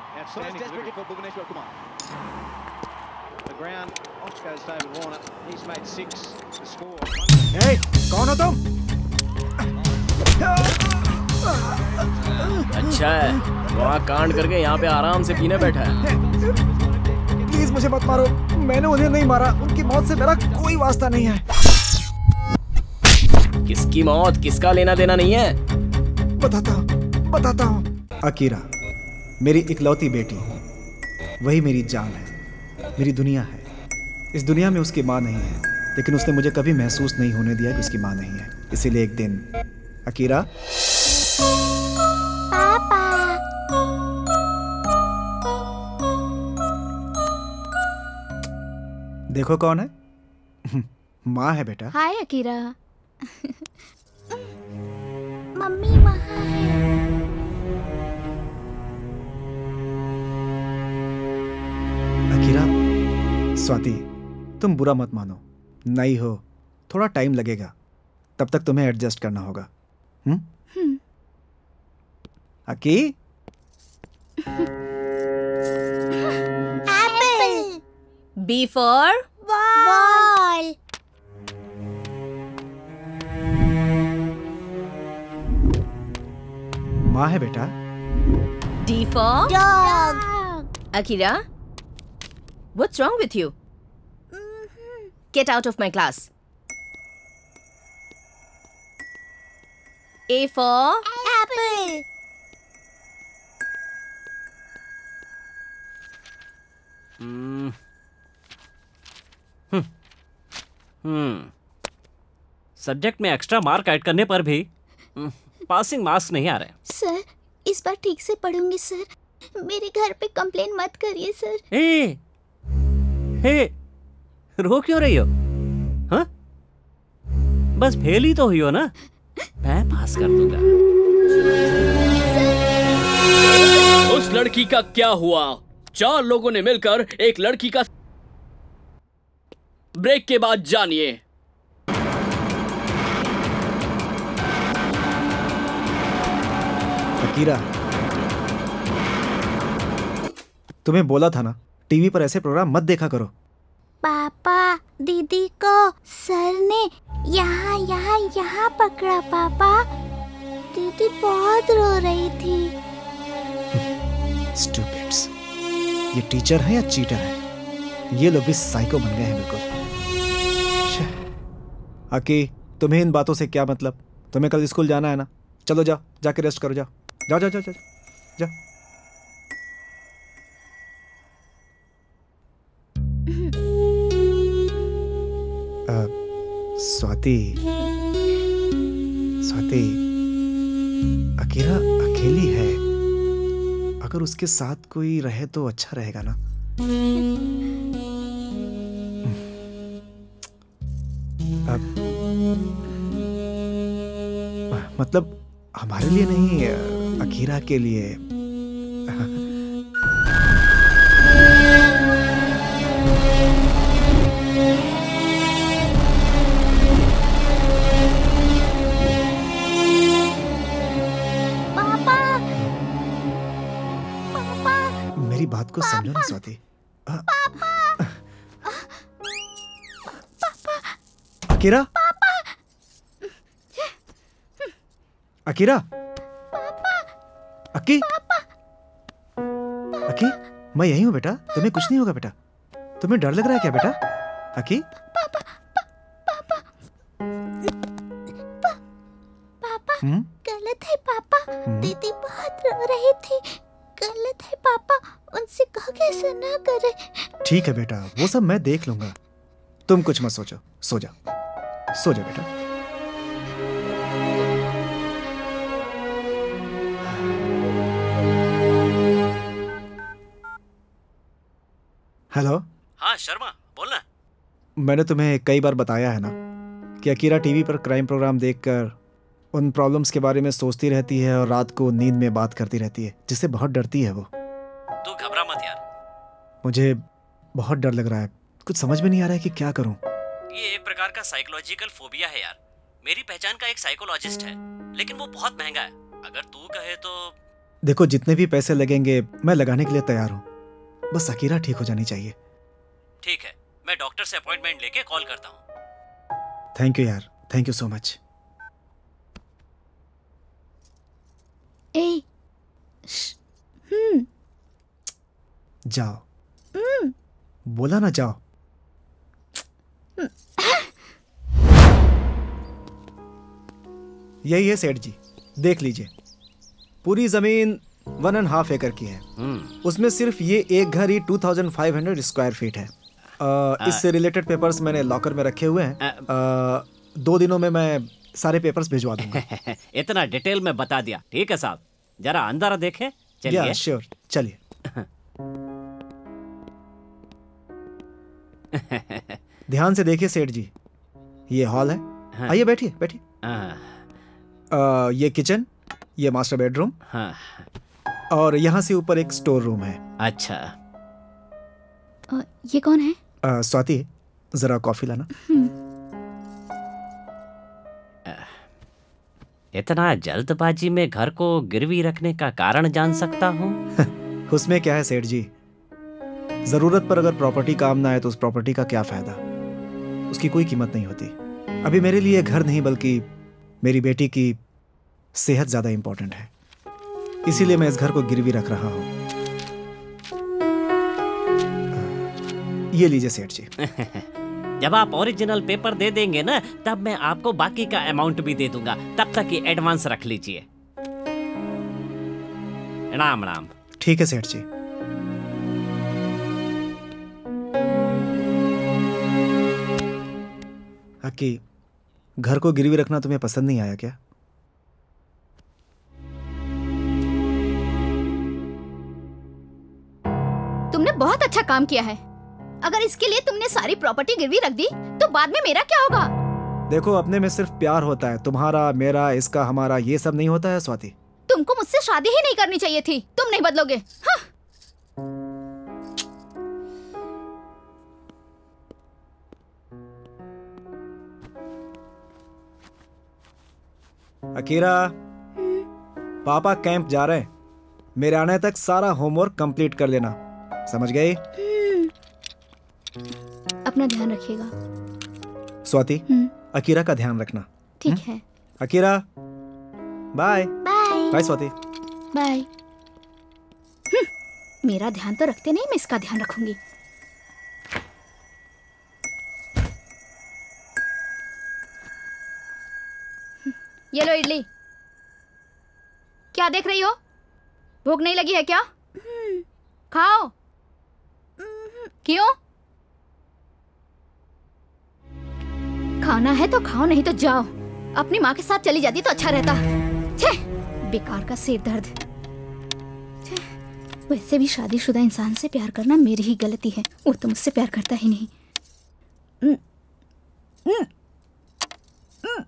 ए, कौन हो तुम? अच्छा है, वहाँ कांड करके यहाँ पे आराम से पीने बैठा है। प्लीज मुझे मत मारो, मैंने उन्हें नहीं मारा, उनकी मौत से मेरा कोई वास्ता नहीं है। किसकी मौत किसका लेना देना नहीं है। बताता हूँ बताता हूँ अकीरा मेरी इकलौती बेटी, वही मेरी जान है, मेरी दुनिया है। इस दुनिया में उसकी माँ नहीं है, लेकिन उसने मुझे कभी महसूस नहीं होने दिया कि उसकी माँ नहीं है। इसीलिए एक दिन अकीरा। पापा। देखो कौन है। माँ है बेटा। हाय अकीरा। मम्मी वहाँ है। अकीरा, स्वाति तुम बुरा मत मानो, नई हो, थोड़ा टाइम लगेगा, तब तक तुम्हें एडजस्ट करना होगा। हम्म? अकी एप्पल। B for ball. माँ है बेटा। D for dog. Akira, what's wrong with you? Get out of my class. A for Apple. हम्म हम्म हम्म सब्जेक्ट में एक्स्ट्रा मार्क ऐड करने पर भी पासिंग मार्क्स नहीं आ रहे। सर, इस बार ठीक से पढ़ूंगी सर। मेरे घर पे कंप्लेन मत करिए सर। हे हे रो क्यों रही हो? हाँ बस फेल ही तो हुई हो ना, मैं पास कर दूंगा। उस लड़की का क्या हुआ? चार लोगों ने मिलकर एक लड़की का ब्रेक के बाद जानिए। अकीरा, तुम्हें बोला था ना टीवी पर ऐसे प्रोग्राम मत देखा करो। पापा, दीदी को सर ने यहाँ यहाँ यहाँ पकड़ा पापा। दीदी बहुत रो रही थी। स्टूपिड्स, ये टीचर है या चीटर है? ये लोग भी साइको बन गए हैं बिल्कुल। अकी, तुम्हें इन बातों से क्या मतलब? तुम्हें कल स्कूल जाना है ना, चलो जाओ, जाके रेस्ट करो, जाओ जाओ जाओ जाओ जाओ, जाओ। आ, स्वाति स्वाति, अकीरा अकेली है, अगर उसके साथ कोई रहे तो अच्छा रहेगा ना। अब मतलब हमारे लिए नहीं, अकीरा के लिए। पापा, पापा, मेरी बात को समझो ना स्वाति। पापा, अकीरा, अकीरा, अकी, अकी, मैं यही हूँ बेटा, तुम्हें कुछ नहीं होगा बेटा। तुम्हें डर लग रहा है क्या बेटा? अकी, पापा, हम्म? गलत है पापा। दीदी बहुत रो रही थी। गलत है पापा, उनसे कहो कि ऐसा ना करे। ठीक है बेटा, वो सब मैं देख लूंगा, तुम कुछ मत सोचो, सो जाओ, सो जाओ बेटा। हेलो। हाँ शर्मा, बोलना। मैंने तुम्हें कई बार बताया है ना कि अकीरा टीवी पर क्राइम प्रोग्राम देखकर उन प्रॉब्लम्स के बारे में सोचती रहती है और रात को नींद में बात करती रहती है, जिससे बहुत डरती है वो। तू घबरा मत यार। मुझे बहुत डर लग रहा है, कुछ समझ में नहीं आ रहा है कि क्या करूं। ये एक प्रकार का साइकोलॉजिकल फोबिया है यार। मेरी पहचान का एक साइकोलॉजिस्ट है, लेकिन वो बहुत महंगा है। अगर तू कहे तो। देखो, जितने भी पैसे लगेंगे मैं लगाने के लिए तैयार हूँ, बस अकीरा ठीक हो जानी चाहिए। ठीक है, मैं डॉक्टर से अपॉइंटमेंट लेके कॉल करता हूँ। थैंक यू यार, थैंक यू सो मच। ए, हम्म, जाओ, हम्म, बोला ना जाओ। यही है सेठ जी, देख लीजिए, पूरी जमीन वन एंड हाफ एकड़ की है। उसमें सिर्फ ये एक घर ही two thousand five hundred square feet है। आ, इससे रिलेटेड पेपर्स मैंने लॉकर में रखे हुए हैं। आ, दो दिनों में मैं सारे पेपर्स भिजवा दूंगा। इतना डिटेल में बता दिया। ठीक है साहब, जरा अंदर देखें। चलिए। श्योर, चलिए। ध्यान से देखिए सेठ जी, ये हॉल है। हाँ। आइए बैठिए बैठिए। आ, ये किचन, ये मास्टर बेडरूम। हाँ। और यहाँ से ऊपर एक स्टोर रूम है। अच्छा। आ, ये कौन है? आ, स्वाति, जरा कॉफी लाना। इतना जल्दबाजी में घर को गिरवी रखने का कारण जान सकता हूँ? उसमें क्या है सेठ जी, जरूरत पर अगर प्रॉपर्टी काम ना आए तो उस प्रॉपर्टी का क्या फायदा, उसकी कोई कीमत नहीं होती। अभी मेरे लिए घर नहीं बल्कि मेरी बेटी की सेहत ज्यादा इंपॉर्टेंट है, इसीलिए मैं इस घर को गिरवी रख रहा हूँ। ये लीजिए सेठ जी। जब आप ओरिजिनल पेपर दे देंगे ना, तब मैं आपको बाकी का अमाउंट भी दे दूंगा। तब तक ये एडवांस रख लीजिए। राम राम। ठीक है सेठ जी। हकी, घर को गिरवी रखना तुम्हें पसंद नहीं आया क्या? तुमने बहुत अच्छा काम किया है। अगर इसके लिए तुमने सारी प्रॉपर्टी गिरवी रख दी तो बाद में मेरा क्या होगा? देखो, अपने में सिर्फ प्यार होता है, तुम्हारा मेरा इसका हमारा ये सब नहीं होता है स्वाति। तुमको मुझसे शादी ही नहीं करनी चाहिए थी, तुम नहीं बदलोगे। हाँ। अकीरा, पापा कैंप जा रहे हैं, मेरे आने तक सारा होमवर्क कंप्लीट कर देना, समझ गई? अपना ध्यान रखिएगा। स्वाति, अकीरा का ध्यान रखना। ठीक है। Akira, bye. Bye. Bye Swati. Bye. मेरा ध्यान तो रखते नहीं, मैं इसका ध्यान रखूंगी। ये लो इडली। क्या देख रही हो? भूख नहीं लगी है क्या? खाओ। क्यों? खाना है तो खाओ, नहीं तो जाओ। अपनी माँ के साथ चली जाती तो अच्छा रहता। छे, बेकार का सिर दर्द। छे, वैसे भी शादीशुदा इंसान से प्यार करना मेरी ही गलती है, वो तो मुझसे प्यार करता ही नहीं। न, न, न,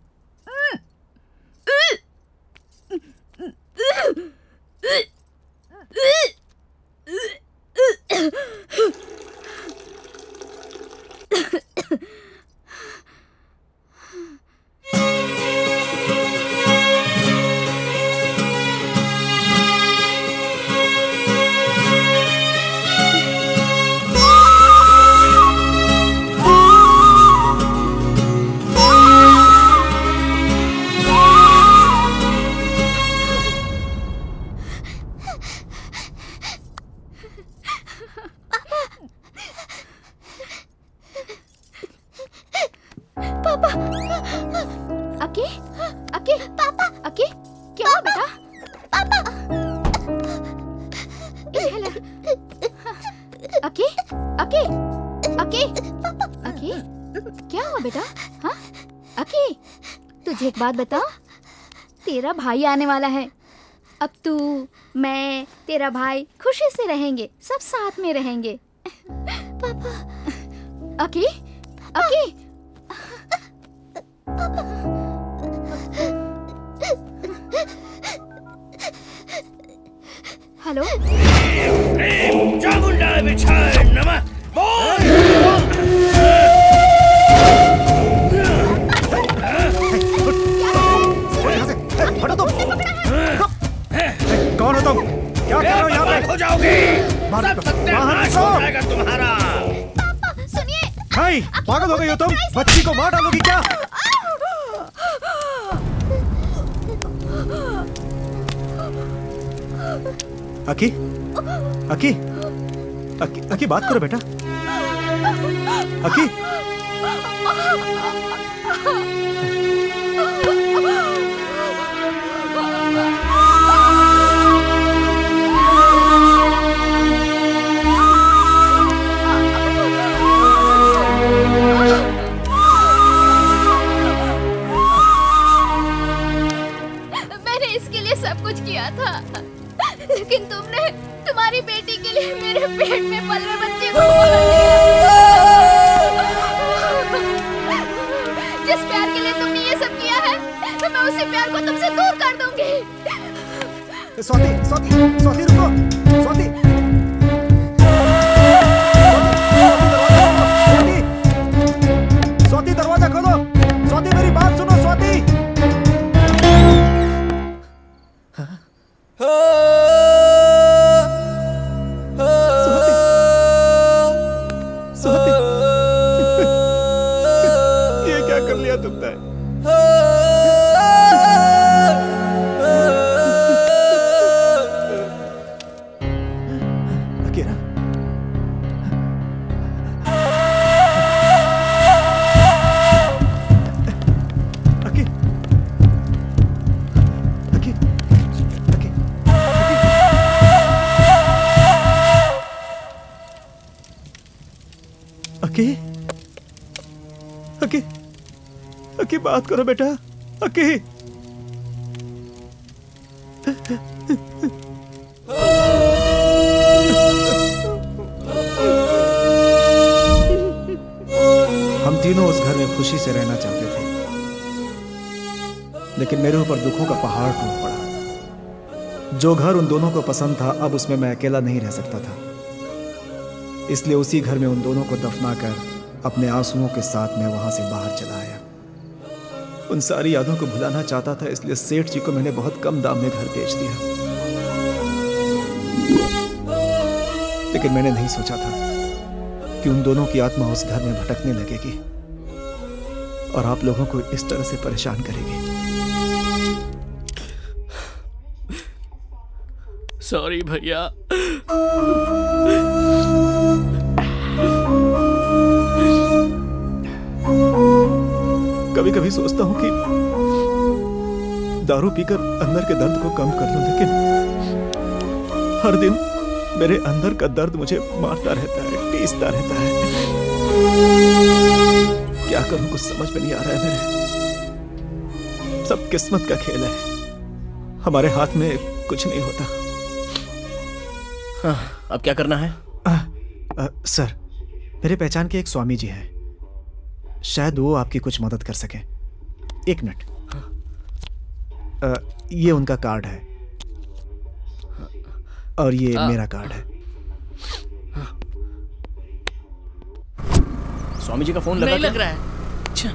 बात बता, तेरा भाई आने वाला है। अब तू, मैं, तेरा भाई खुशी से रहेंगे, सब साथ में रहेंगे। पापा। अकी, अकी। हेलो। चामुंडा बिछाए नमः बोल। कौन हो तुम? क्या कर रहे हो यहाँ पे? हो जाओगे। सब सत्यानाश हो जाएगा तुम्हारा। पापा सुनिए। हाय, पागल हो गई हो तुम? बच्ची को मार डालोगी क्या? अकी, अकी, अकी, अकी बात करो बेटा। अकी, सब कुछ किया था, लेकिन तुमने तुम्हारी बेटी के लिए मेरे पेट में पल रहे बच्चे को मार दिया। जिस प्यार के लिए तुमने ये सब किया है, तो मैं उसी प्यार को तुमसे दूर कर दूंगी। स्वाति, स्वाति, स्वाति रुको, स्वाति। स्वाति, दरवाजा खोलो। स्वाति, मेरी बात सुनो स्वाति। दिया तुमने। अकेला अके अके अके अके अके अके बात करो बेटा। अके हम तीनों उस घर में खुशी से रहना चाहते थे, लेकिन मेरे ऊपर दुखों का पहाड़ टूट पड़ा। जो घर उन दोनों को पसंद था, अब उसमें मैं अकेला नहीं रह सकता था। इसलिए उसी घर में उन दोनों को दफनाकर अपने आंसुओं के साथ मैं वहां से बाहर चला आया। उन सारी यादों को भुलाना चाहता था, इसलिए सेठ जी को मैंने बहुत कम दाम में घर बेच दिया। लेकिन मैंने नहीं सोचा था कि उन दोनों की आत्मा उस घर में भटकने लगेगी और आप लोगों को इस तरह से परेशान करेगी। सॉरी भैया। कभी कभी सोचता हूं कि दारू पीकर अंदर के दर्द को कम कर लूं, लेकिन हर दिन मेरे अंदर का दर्द मुझे मारता रहता है, टीसता रहता है। क्या करूं, कुछ समझ में नहीं आ रहा है मेरे। सब किस्मत का खेल है, हमारे हाथ में कुछ नहीं होता। हाँ, अब क्या करना है? आ, आ, सर, मेरे पहचान के एक स्वामी जी हैं, शायद वो आपकी कुछ मदद कर सके। एक मिनट। आ, ये उनका कार्ड है और ये आ, मेरा कार्ड है। स्वामी जी का फोन लगा? नहीं लग रहा है। अच्छा,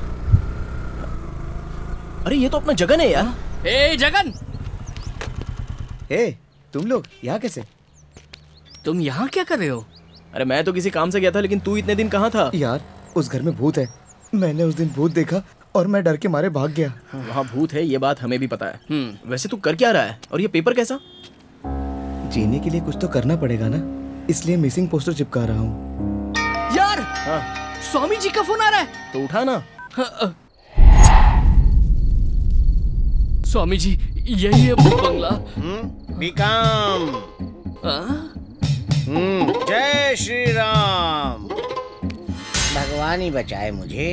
अरे ये तो अपना जगन है यार। ए जगन! ए, तुम लोग यहाँ कैसे? तुम यहाँ क्या कर रहे हो? अरे मैं तो किसी काम से गया था, लेकिन तू इतने दिन कहाँ था? यार, उस घर में भूत है। मैंने उस दिन भूत देखा और मैं डर के मारे भाग गया। वहाँ भूत है, ये बात हमें भी पता है। वैसे तू कर क्या रहा है? और ये पेपर कैसा? जीने के लिए कुछ तो करना पड़ेगा ना, इसलिए मिसिंग पोस्टर चिपका रहा हूँ। यार, हाँ। स्वामी जी का फोन आ रहा है। तो उठा ना। हाँ, स्वामी जी, यही है वो बंगला। विकाम। जय श्री राम। भगवान ही बचाए मुझे।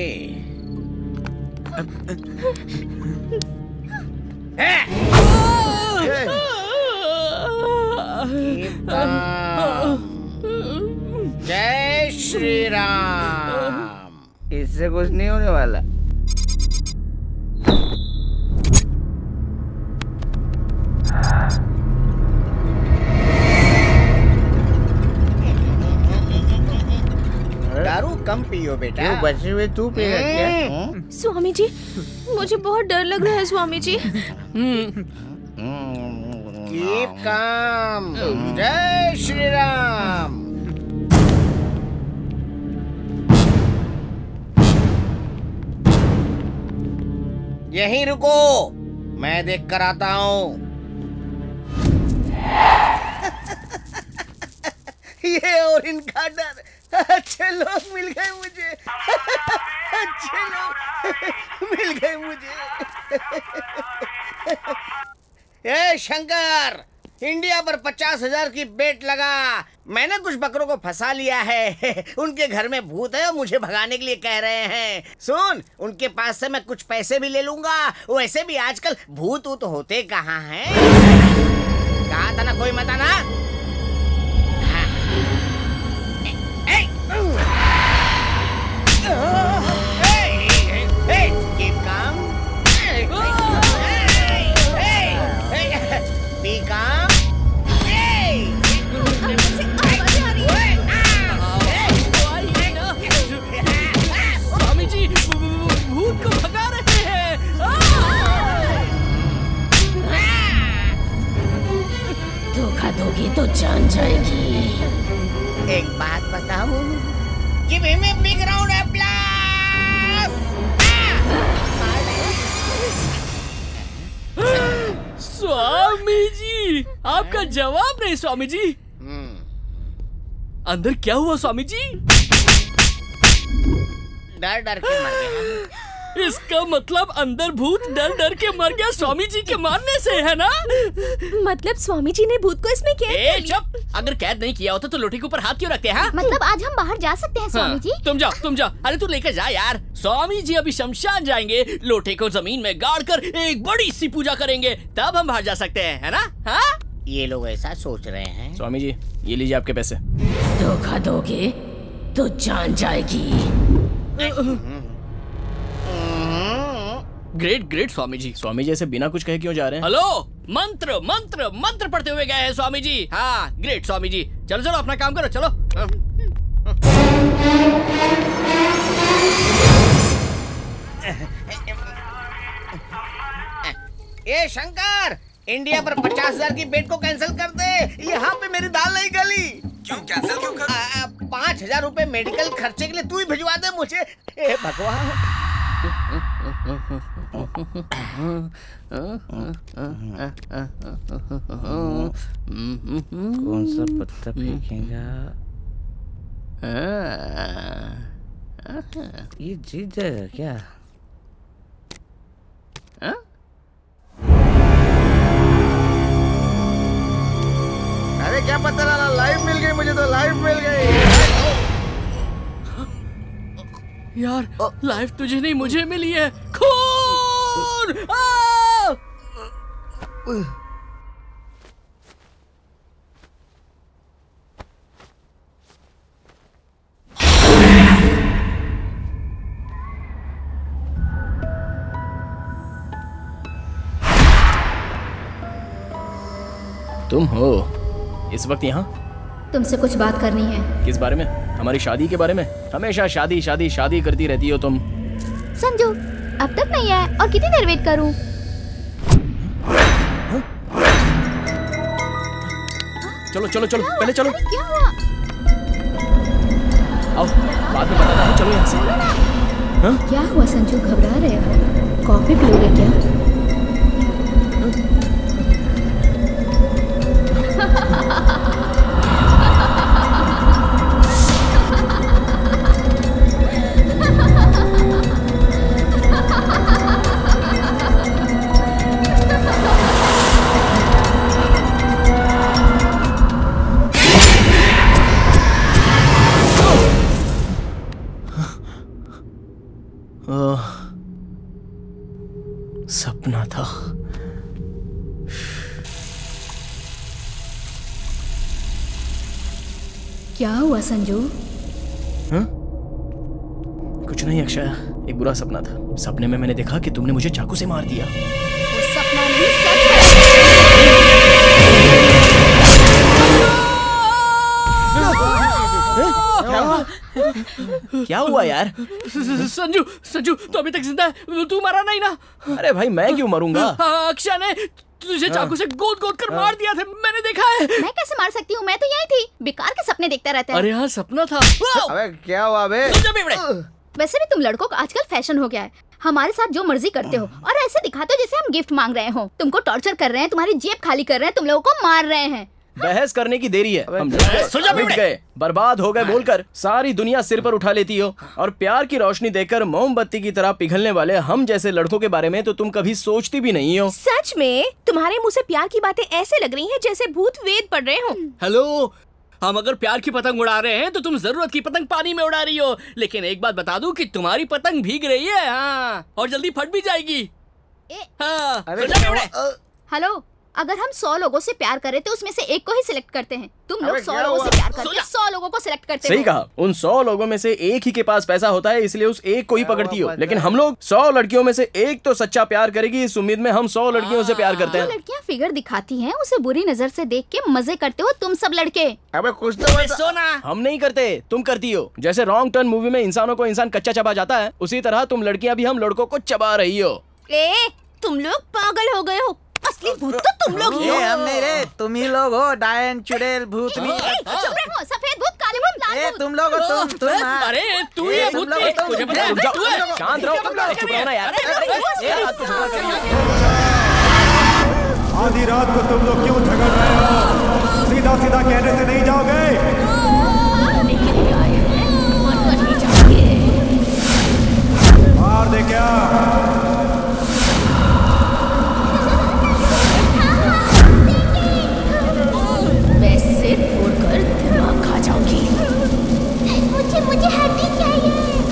जय श्री राम। इससे कुछ नहीं होने वाला। दारू कम पियो बेटा। क्यों बचे हुए तू पिएगा क्या? स्वामी जी, मुझे बहुत डर लग रहा है स्वामी जी। Keep calm. जय श्री राम। यहीं रुको, मैं देख कर आता हूँ। ये और इनका डर। अच्छे लोग मिल गए मुझे। अच्छे लोग मिल गए मुझे। ए शंकर, इंडिया पर पचास हजार की बेट लगा। मैंने कुछ बकरों को फंसा लिया है। उनके घर में भूत है और मुझे भगाने के लिए कह रहे हैं। सुन, उनके पास से मैं कुछ पैसे भी ले लूंगा। वैसे भी आजकल भूत ऊत होते कहाँ हैं? कहा था ना कोई मत आना। Keep calm. Be calm. Swami ji भूत को भगा रहे हैं। धोखा दोगी तो जान जाएगी। एक बात बताऊं? Give him a big round of applause! आपका जवाब नहीं स्वामी जी। अंदर क्या हुआ स्वामी जी? डर डर के मर गया। इसका मतलब अंदर भूत डर डर के मर गया स्वामी जी के मारने से, है ना? मतलब स्वामी जी ने भूत को इसमें कैद ए, कर लिया? चुप! अगर कैद नहीं किया होता तो लोटे के ऊपर हाथ क्यों रखते हैं? मतलब आज हम बाहर जा सकते हैं स्वामी जी? हाँ, तुम जाओ तुम जाओ। अरे तू लेकर जा यार। स्वामी जी अभी शमशान जाएंगे, लोटे को जमीन में गाड़ कर एक बड़ी सी पूजा करेंगे, तब हम बाहर जा सकते हैं, है ना? हाँ? ये लोग ऐसा सोच रहे हैं। स्वामी जी ये लीजिए आपके पैसे। धोखा दोगे तो जान जाएगी। Great great Swami ji. स्वामी जी ऐसे बिना कुछ कहे क्यों जा रहे हैं? हेलो, मंत्र मंत्र मंत्र पढ़ते हुए गए हैं स्वामी जी। हाँ ग्रेट स्वामी जी। चलो चलो अपना काम करो, चलो। ए शंकर, इंडिया पर पचास हजार की बेट को कैंसिल कर दे। यहाँ पे मेरी दाल नहीं गली। क्यों कैंसिल क्यों कर? पाँच हजार रूपए मेडिकल खर्चे के लिए तू ही भिजवा दे मुझे। ए भगवान। कौन सा पत्ता फेंकेगा? ये जीत जाएगा क्या? आ? अरे क्या पता लगा, लाइफ मिल गई मुझे तो, लाइफ मिल गई। यार लाइफ तुझे नहीं मुझे मिली है। खून! आ! तुम हो इस वक्त यहाँ? तुमसे कुछ बात करनी है। किस बारे में? हमारी शादी के बारे में? हमेशा शादी शादी शादी करती रहती हो तुम। संजू अब तक नहीं आया और कितनी देर वेट करूं? चलो चलो चलो पहले चलो। क्या हुआ? आओ बाद में बताता हूँ, चलो यहाँ से। हाँ? क्या हुआ संजू, घबरा रहे हो? कॉफी पियोगे क्या? सपना था। क्या हुआ संजू? हाँ? कुछ नहीं अक्षय, एक बुरा सपना था। सपने में मैंने देखा कि तुमने मुझे चाकू से मार दिया। वो सपना नहीं, सच है। क्या हुआ यार? संजू संजू तो अभी तक जिंदा है, तू मरा नहीं ना? अरे भाई मैं क्यों मरूंगा? अक्षय ने तुझे चाकू से गोद गोद कर मार दिया था, मैंने देखा है। मैं कैसे मार सकती हूँ? मैं तो यही थी, बेकार के सपने देखता रहता है। अरे हाँ सपना था। अबे क्या हुआ बे? वैसे भी तुम लड़कों का आजकल फैशन हो गया है, हमारे साथ जो मर्जी करते हो और ऐसे दिखाते हो जैसे हम गिफ्ट मांग रहे हो। तुमको टॉर्चर कर रहे हैं, तुम्हारी जेब खाली कर रहे हैं, तुम लोगों को मार रहे हैं। बहस करने की देरी है, हम मिट गए, बर्बाद हो गए बोलकर सारी दुनिया सिर पर उठा लेती हो, और प्यार की रोशनी देखकर मोमबत्ती की तरह पिघलने वाले हम जैसे लड़कों के बारे में तो तुम कभी सोचती भी नहीं हो। सच में तुम्हारे मुंह से प्यार की बातें ऐसे लग रही हैं जैसे भूत वेद पढ़ रहे हो। हेलो, हम अगर प्यार की पतंग उड़ा रहे हैं तो तुम जरूरत की पतंग पानी में उड़ा रही हो, लेकिन एक बात बता दूं कि तुम्हारी पतंग भीग रही है। हाँ, और जल्दी फट भी जाएगी। हाँ, हेलो, अगर हम सौ लोगों से प्यार करें तो उसमें से एक को ही सिलेक्ट करते हैं। तुम लोग सौ लोगों से प्यार करके सौ लोगों को सिलेक्ट करते हो। सही कहा, उन सौ लोगों में से एक ही के पास पैसा होता है, इसलिए उस एक को ही पकड़ती हो। लेकिन हम लोग सौ लड़कियों में से एक तो सच्चा प्यार करेगी, इस उम्मीद में हम सौ लड़कियों से प्यार करते हैं। जो लड़कियां फिगर दिखाती हैं उसे बुरी नजर से देख के मजे करते हो तुम सब लड़के। अबे कुछ तो सोना, हम नहीं करते, तुम करती हो। जैसे रॉन्ग टर्न मूवी में इंसानों को इंसान कच्चा चबा जाता है, उसी तरह तुम लड़कियां भी हम लड़कों को चबा रही हो। ए, तुम लोग पागल हो गए हो, असली भूत तो तुम लोग ही हो। ये हम नहीं रे, तुम ही लोग हो, डायन चुड़ैल भूतनी। चुप रहो, सफेद भूत, काले भूत, लाल भूत। तुम लोग हो, तुम तुम अरे तू ही भूत, मुझे पता है तू है। शांत रहो, चुप रहो ना यार। आधी रात को तुम लोग क्यों झगड़ रहे हो? सीधा सीधा कहने से नहीं जाओगे? मारने के लिए आए हैं, मरकर नहीं जाओगे। मार दे क्या? मैं सिर फोड़कर दिमाग खा जाऊंगी। मुझे मुझे हड्डी चाहिए।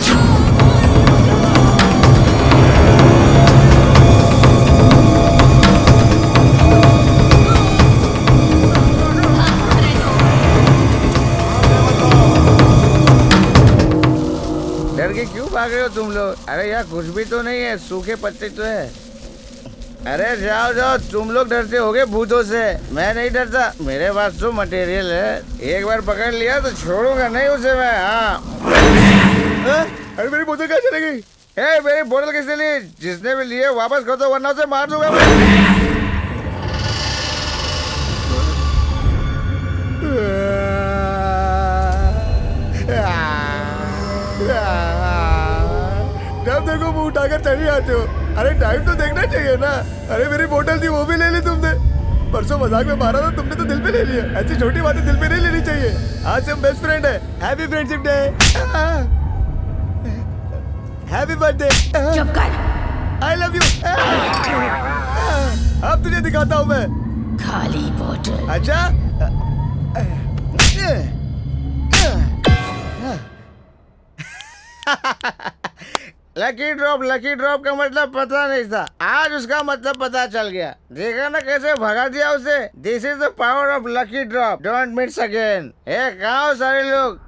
डर के क्यों भाग रहे हो तुम लोग? अरे यार कुछ भी तो नहीं है, सूखे पत्ते तो है। अरे जाओ जाओ, तुम लोग डरते होगे भूतों से, मैं नहीं डरता। मेरे पास तो मटेरियल है, एक बार पकड़ लिया तो छोड़ूंगा नहीं उसे मैं। हाँ। अरे मेरी बोतल कहाँ चली गई? ए, मेरी बोतल किसने ली? जिसने भी लिए वापस कर दो वरना उसे मार दूंगा मैं। जब देखो मुंह उठाकर चली आते हो। अरे टाइम तो देखना चाहिए ना। अरे मेरी बोतल थी वो भी ले ली तुमने। परसों मजाक में मारा था तुमने तो दिल पे ले लिया। ऐसी छोटी बातें दिल पे नहीं लेनी चाहिए। आज हम बेस्ट फ्रेंड है। Happy friendship day. Happy birthday. चुप कर। I love you. अब तुझे दिखाता हूँ मैं। खाली बोतल। अच्छा लकी ड्रॉप, लकी ड्रॉप का मतलब पता नहीं था, आज उसका मतलब पता चल गया। देखा ना कैसे भगा दिया उसे। This is the power of lucky drop. Don't miss again. ए कहाँ हो सारे लोग?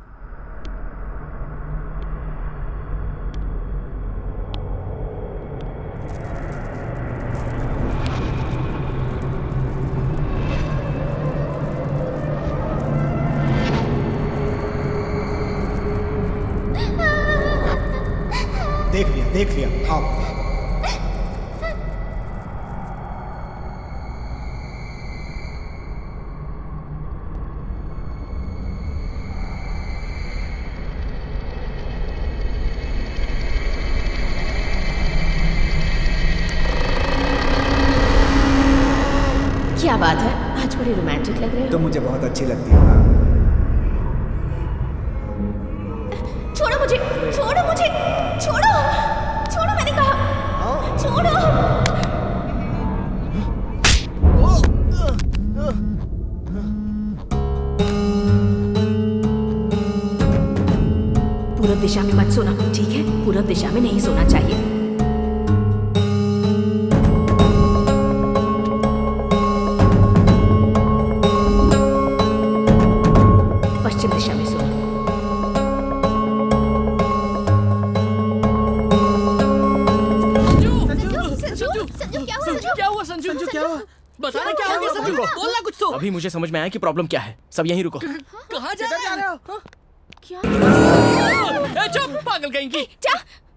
देख लिया देख लिया। आओ। क्या बात है, आज बड़ी रोमांटिक लग रही हो। तो मुझे बहुत अच्छी लगती है ना। छोड़ो मुझे, छोड़ो मुझे, छोड़ो, छोड़ो मैंने कहा, छोड़ो। पूरब दिशा में मत सोना, ठीक है? पूरब दिशा में नहीं सोना चाहिए। पश्चिम दिशा में सोना। संजू क्या हुआ? बताना क्या हो गया संजू? बोलना कुछ तो। अभी मुझे समझ में आया कि प्रॉब्लम क्या है। सब यहीं रुको। कहाँ जा रहे हो? क्या? ए चुप, पागल कहीं की। जा।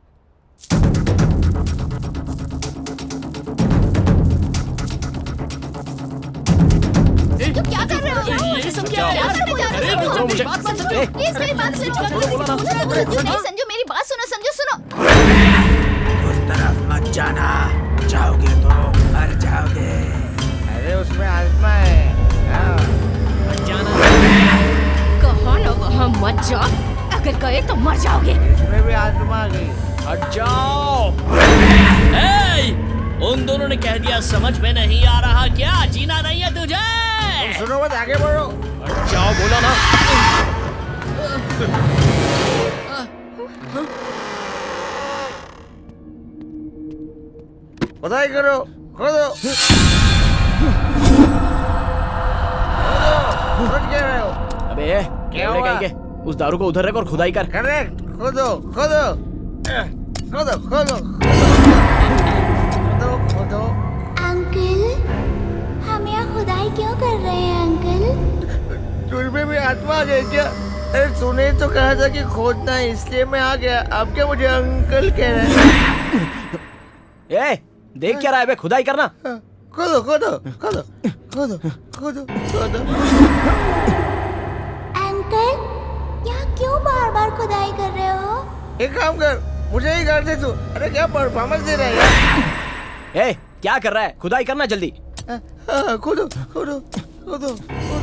तुम क्या कर रहे हो? ये सब क्या है? अरे रुको मुझे बात मत समझो। प्लीज मेरी बात सुनो। नहीं संजू मेरी बात सुनो। संजू सुनो। उस तरफ मत जाना, जाओगे तो मर जाओगे। अरे उसमें आत्मा है। मत जाना। कहा ना वहाँ मत जाओ, अगर गए तो मर जाओगे। इसमें भी आत्मा आ गई। हट जाओ। ए, उन दोनों ने कह दिया, समझ में नहीं आ रहा क्या? जीना नहीं है तुझे? तुम सुनो मत, आगे बढ़ो। हट जाओ, बोला ना। खुदाई करो, खोदो। खोद क्या रहे हो? अबे क्या कैमरे हुआ? कहीं के, उस दारू को उधर रख और खुदाई कर। करेक्ट। खोदो खोदो खोदो खोदो खोदो खोदो। अंकल हम यहाँ खुदाई क्यों कर रहे हैं अंकल? तुझमें भी आत्मा आ गई क्या? अरे तूने तो कहा था कि खोदना है, इसलिए मैं आ गया। अब क्या मुझे अंकल कह रहा है? ए देख क्या रहा है बे? खुदाई करना। खोदो खोदो खोदो खोदो खोदो खोदो। अंकल यहाँ क्यों बार बार खुदाई कर रहे हो? एक काम कर, मुझे ही कर दे तू। अरे क्या परफॉर्मेंस दे रहा है? ए क्या कर रहा है? खुदाई करना जल्दी। हाँ, कूदो कूदो कूदो।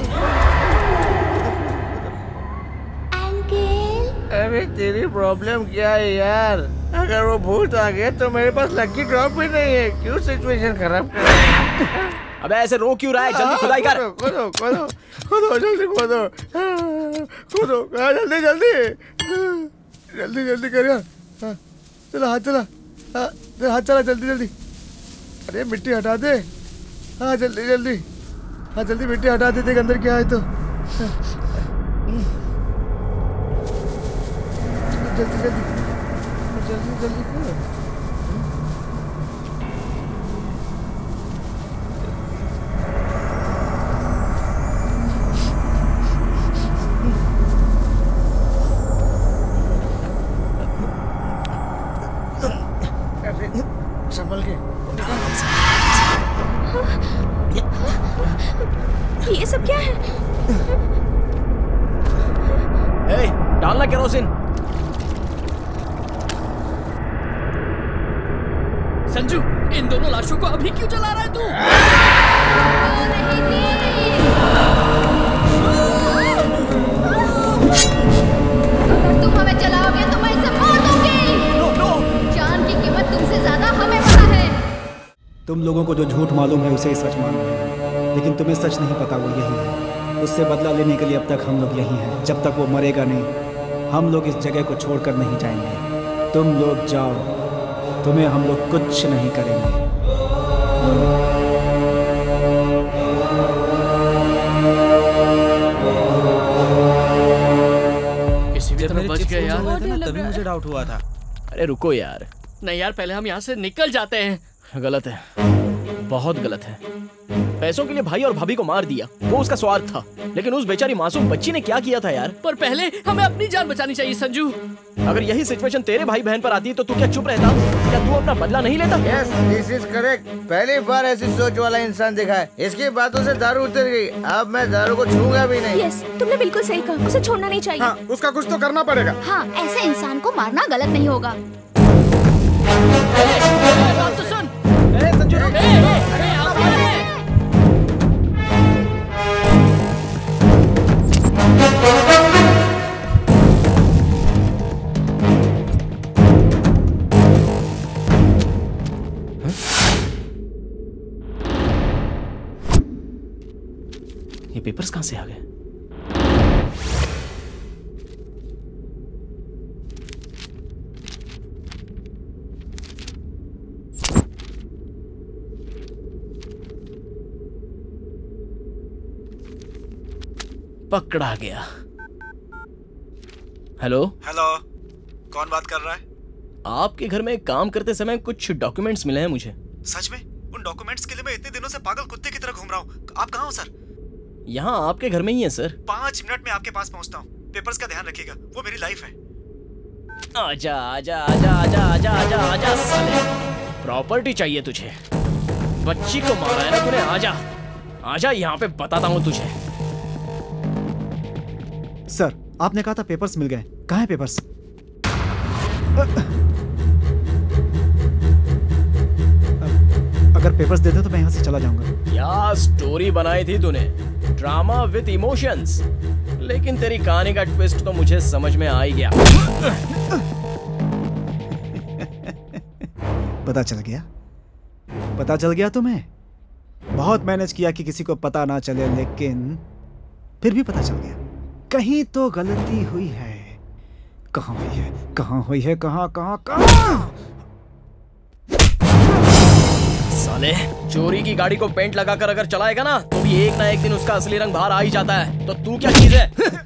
अंकल। अरे तेरी प्रॉब्लम क्या है यार? अगर वो भूत आ गया तो मेरे पास लकी ड्रॉप भी नहीं है। क्यों सिचुएशन खराब कर रहा है? अबे ऐसे रो क्यों रहा है? जल्दी खुदाई कर। कूदो कूदो कूदो जल्दी कूदो कूदो जल्दी जल्दी जल्दी जल्दी कर यार। हाँ, चला हाथ चला। हाँ, हाथ चला जल्दी जल्दी। अरे मिट्टी हटा दे। हाँ जल्दी जल्दी। हाँ जल्दी मिट्टी हटा दे, देख अंदर क्या है तो। जल्दी जल्दी जल्दी जल्दी करो। संभल के। ये सब क्या है? ए, डालना केरोसिन। संजू, इन दोनों लाशों को अभी क्यों जला रहा है तू? अगर तुम हमें जलाओगे तो मैं इसे मार दूंगी। जान की कीमत तुमसे ज्यादा हमें पता है। तुम लोगों को जो झूठ मालूम है उसे सच मान लो, लेकिन तुम्हें सच नहीं पता वो यही है। उससे बदला लेने के लिए अब तक हम लोग यही हैं। जब तक वो मरेगा नहीं, हम लोग इस जगह को छोड़कर नहीं जाएंगे। तुम लोग जाओ, तुम्हें हम लोग कुछ नहीं करेंगे। किसी भी तरह बच गए यार। तभी मुझे डाउट हुआ था। अरे रुको यार। नहीं यार, पहले हम यहाँ से निकल जाते हैं। गलत है, बहुत गलत है। पैसों के लिए भाई और भाभी को मार दिया, वो उसका स्वार्थ था। लेकिन उस बेचारी मासूम बच्ची ने क्या किया था यार? पर पहले हमें अपनी जान बचानी चाहिए संजू। अगर यही सिचुएशन तेरे भाई बहन पर आती है तो तू क्या चुप रहता? क्या तू अपना बदला नहीं लेता? Yes, this is correct. पहली बार ऐसी सोच वाला इंसान दिखा है। इसकी बातों से दारू उतर गई। अब मैं दारू को छूंगा भी नहीं। यस, तुमने बिल्कुल सही कहा। उसे छोड़ना नहीं चाहिए। हाँ, उसका कुछ तो करना पड़ेगा। हाँ, ऐसे इंसान को मारना गलत नहीं होगा। बात तो सुन। ए, संजू, ए, ए, अरे आओ यार। ये पेपर्स कहां से आ गए? पकड़ा गया। हेलो हेलो, कौन बात कर रहा है? आपके घर में काम करते समय कुछ डॉक्यूमेंट्स मिले हैं मुझे। सच में? उन डॉक्यूमेंट्स के लिए मैं इतने दिनों से पागल कुत्ते की तरह घूम रहा हूँ। आप कहाँ हो सर? यहाँ आपके घर में ही है सर। पाँच मिनट में आपके पास पहुँचता हूँ। पेपर्स का ध्यान रखिएगा, वो मेरी लाइफ है। आजा आजा आजा आजा आजा आजा आजा साले, प्रॉपर्टी चाहिए तुझे। बच्ची को मारा है ना तूने। आजा आजा, यहाँ पे बताता हूँ तुझे। सर, आपने कहा था पेपर्स मिल गए। कहाँ है पेपर्स? अगर पेपर्स दे दो तो मैं यहाँ से चला जाऊंगा। क्या स्टोरी बनाई थी तूने, ड्रामा विद इमोशंस। लेकिन तेरी कहानी का ट्विस्ट तो मुझे समझ में आ ही गया। पता चल गया? पता चल गया तुम्हें? बहुत मैनेज किया कि किसी को पता ना चले, लेकिन फिर भी पता चल गया। कहीं तो गलती हुई है। कहाँ हुई है? कहाँ हुई है? कहाँ कहाँ कहाँ? साले, चोरी की गाड़ी को पेंट लगाकर अगर चलाएगा ना तो भी एक ना एक दिन उसका असली रंग बाहर आ ही जाता है। तो तू क्या चीज है?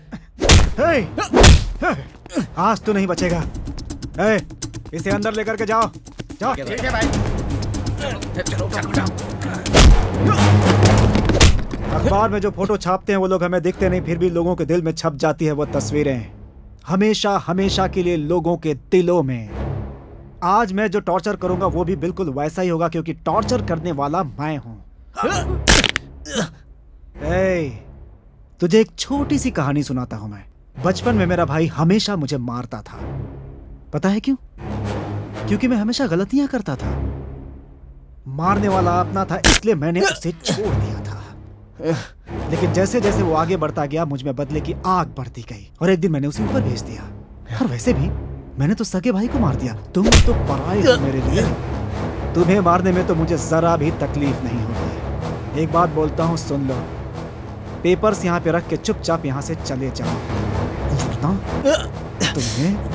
हे, आज तो नहीं बचेगा। हे, इसे अंदर लेकर के जाओ। जाओ। ठीक है भाई। चलो चलो जाओ। अखबार में जो फोटो छापते हैं वो लोग हमें दिखते नहीं, फिर भी लोगों के दिल में छप जाती है वो तस्वीरें, हमेशा हमेशा के लिए लोगों के दिलों में। आज मैं जो टॉर्चर करूंगा वो भी बिल्कुल वैसा ही होगा, क्योंकि टॉर्चर करने वाला मैं हूं। ए, तुझे एक छोटी सी कहानी सुनाता हूं मैं। बचपन में मेरा भाई हमेशा मुझे मारता था। पता है क्यों? क्योंकि मैं हमेशा गलतियां करता था। मारने वाला अपना था, इसलिए मैंने उसे छोड़ दिया था। लेकिन जैसे जैसे वो आगे बढ़ता गया, मुझ में बदले की आग बढ़ती गई और एक दिन मैंने उसे ऊपर भेज दिया। और वैसे भी मैंने तो सगे भाई को मार दिया, तुम तो पराए हो मेरे लिए। तुम्हें मारने में तो मुझे जरा भी तकलीफ नहीं होगी। एक बात बोलता हूँ, सुन लो। पेपर्स यहाँ पे रख के चुपचाप यहाँ से चले जाओ, वरना तुम्हें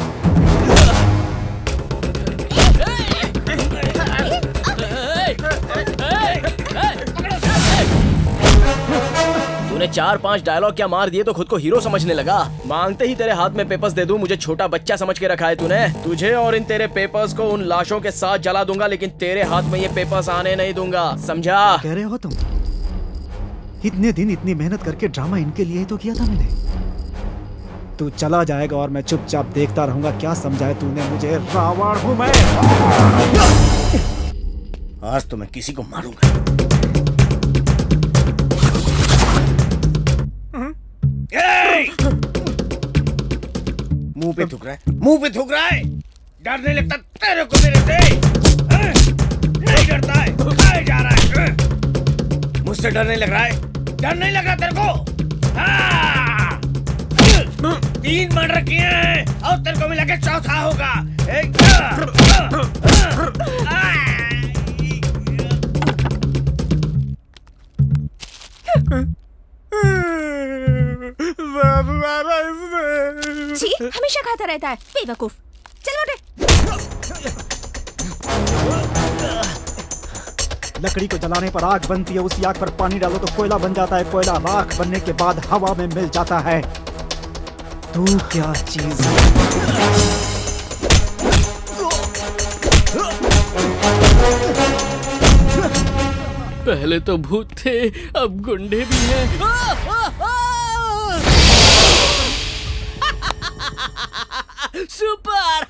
तूने चार पांच डायलॉग क्या मार दिए तो खुद को हीरो समझने लगा। मांगते ही तेरे हाथ में पेपर्स दे दूं, मुझे छोटा बच्चा समझ के रखा है तूने। तुझे और इन तेरे पेपर्स को उन लाशों के साथ जला दूंगा, लेकिन तेरे हाथ में ये पेपर्स आने नहीं दूंगा, समझा? कह रहे हो तुम? इतने दिन इतनी मेहनत करके ड्रामा इनके लिए ही तो किया था मैंने। तू चला जाएगा और मैं चुपचाप देखता रहूंगा। क्या समझाए तूने मुझे? रावण हूं मैं। आज तो मैं किसी को मारूंगा। मुंह पे थूक रहा है, मुंह पे थूक रहा है। डर नहीं लगता तेरे को मेरे से? है? नहीं डरता है, खाए जा रहा है। मुझसे डर नहीं लग रहा है? डर नहीं लग रहा तेरे को? हाँ। तीन मर्डर किए हैं और तेरे को मिला के चौथा होगा। एक जी, हमेशा खाता रहता है, बेवकूफ। चल उठे। लकड़ी को जलाने पर आग बनती है, उसी आग पर पानी डालो तो कोयला बन जाता है, कोयला राख बनने के बाद हवा में मिल जाता है। तू क्या चीज है? पहले तो भूत थे, अब गुंडे भी हैं। सुपर!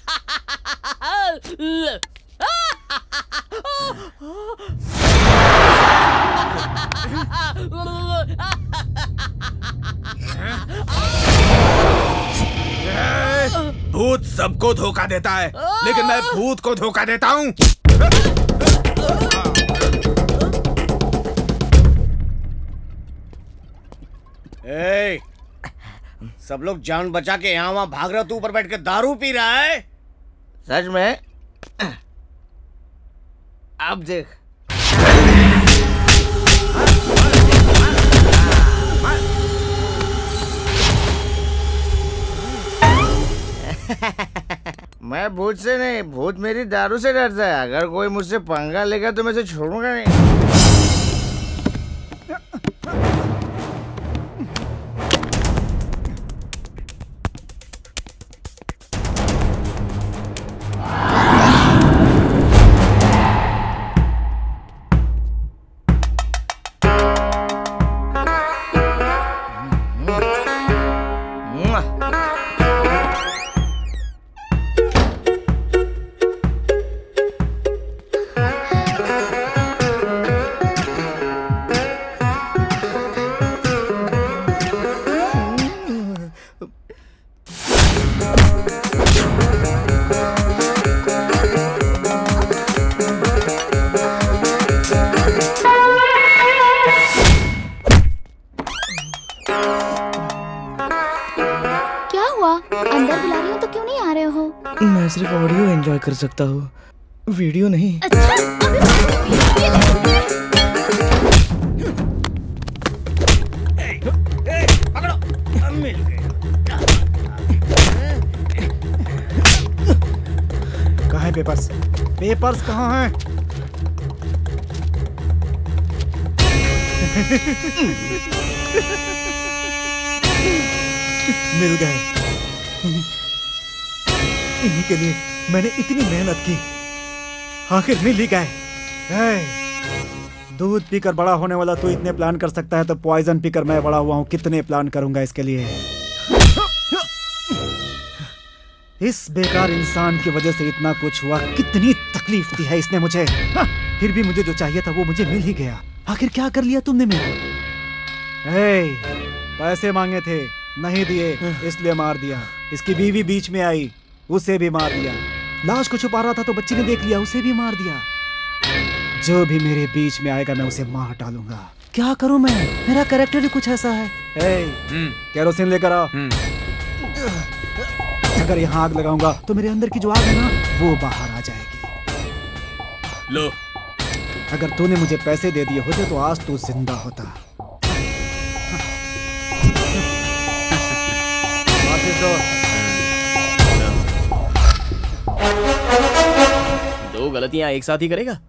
भूत सबको धोखा देता है, लेकिन मैं भूत को धोखा देता हूँ। ए, सब लोग जान बचा के यहाँ वहाँ भाग रहा, तू ऊपर बैठ के दारू पी रहा है? सच में? अब देख। मैं भूत से नहीं, भूत मेरी दारू से डरता है। अगर कोई मुझसे पंगा लेगा तो मैं उसे छोड़ूंगा नहीं। मैं सिर्फ ऑडियो एंजॉय कर सकता हूँ, वीडियो नहीं। अच्छा, कहाँ है पेपर्स? पेपर्स कहाँ हैं? मिल गए। इन्हीं के लिए मैंने इतनी मेहनत की, आखिर मिल ही गए। दूध पीकर बड़ा होने वाला तू इतने प्लान कर सकता है, तो पॉइजन पीकर मैं बड़ा हुआ हूँ, कितने प्लान करूंगा इसके लिए। इस बेकार इंसान की वजह से इतना कुछ हुआ, कितनी तकलीफ दी है इसने मुझे। फिर भी मुझे जो चाहिए था वो मुझे मिल ही गया। आखिर क्या कर लिया तुमने मेरा? ए, पैसे मांगे थे, नहीं दिए, इसलिए मार दिया। इसकी बीवी बीच में आई, उसे भी मार दिया। लाश को छुपा रहा था तो बच्ची ने देख लिया, उसे भी मार दिया। जो भी मेरे बीच में आएगा मैं उसे मार डालूंगा। क्या करूं मैं, मेरा कैरेक्टर ही कुछ ऐसा है। hey, केरोसिन लेकर आओ। अगर यहाँ आग लगाऊंगा तो मेरे अंदर की जो आग है ना वो बाहर आ जाएगी। लो। अगर तूने मुझे पैसे दे दिए होते तो आज तू जिंदा होता। दो। दो गलतियां एक साथ ही करेगा।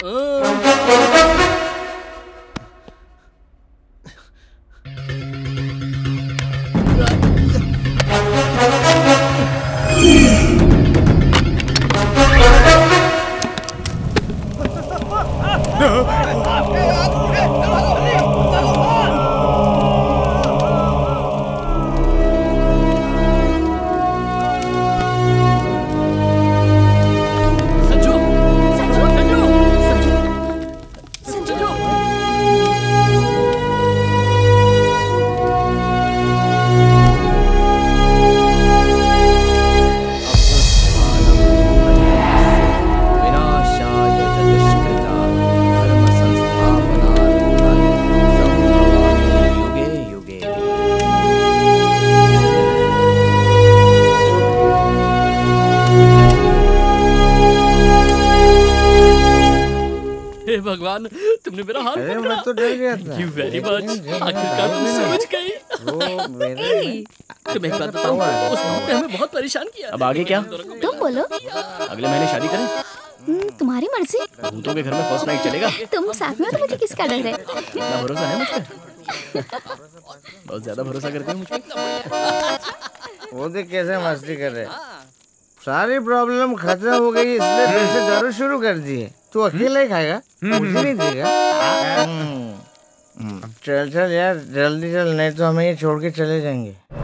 भगवान, तुमने मेरा हाथ अरे पकड़ा। मैं तो डर गया था। You very much। आखिरकार तुम समझ गई। तुम्हें एक बात बताऊं, उस बूढ़े ने हमें बहुत परेशान किया। अब आगे क्या? तुम बोलो। अगले महीने शादी करें? हम्म, तुम्हारी मर्जी। भूतों के घर में फर्स्ट नाइट चलेगा? तुम साथ में हो तो मुझे किसका डर है? इतना भरोसा है मुझ पे? बहुत ज्यादा भरोसा करते हैं मुझ पे। वो देख कैसे मस्ती कर रहे। सारी प्रॉब्लम खत्म हो गई इसलिए फिर से दारू शुरू कर दिए। तू अकेला ही खाएगा, मुझे नहीं देगा। चल चल यार जल्दी चल, नहीं तो हमें ये छोड़ के चले जाएंगे।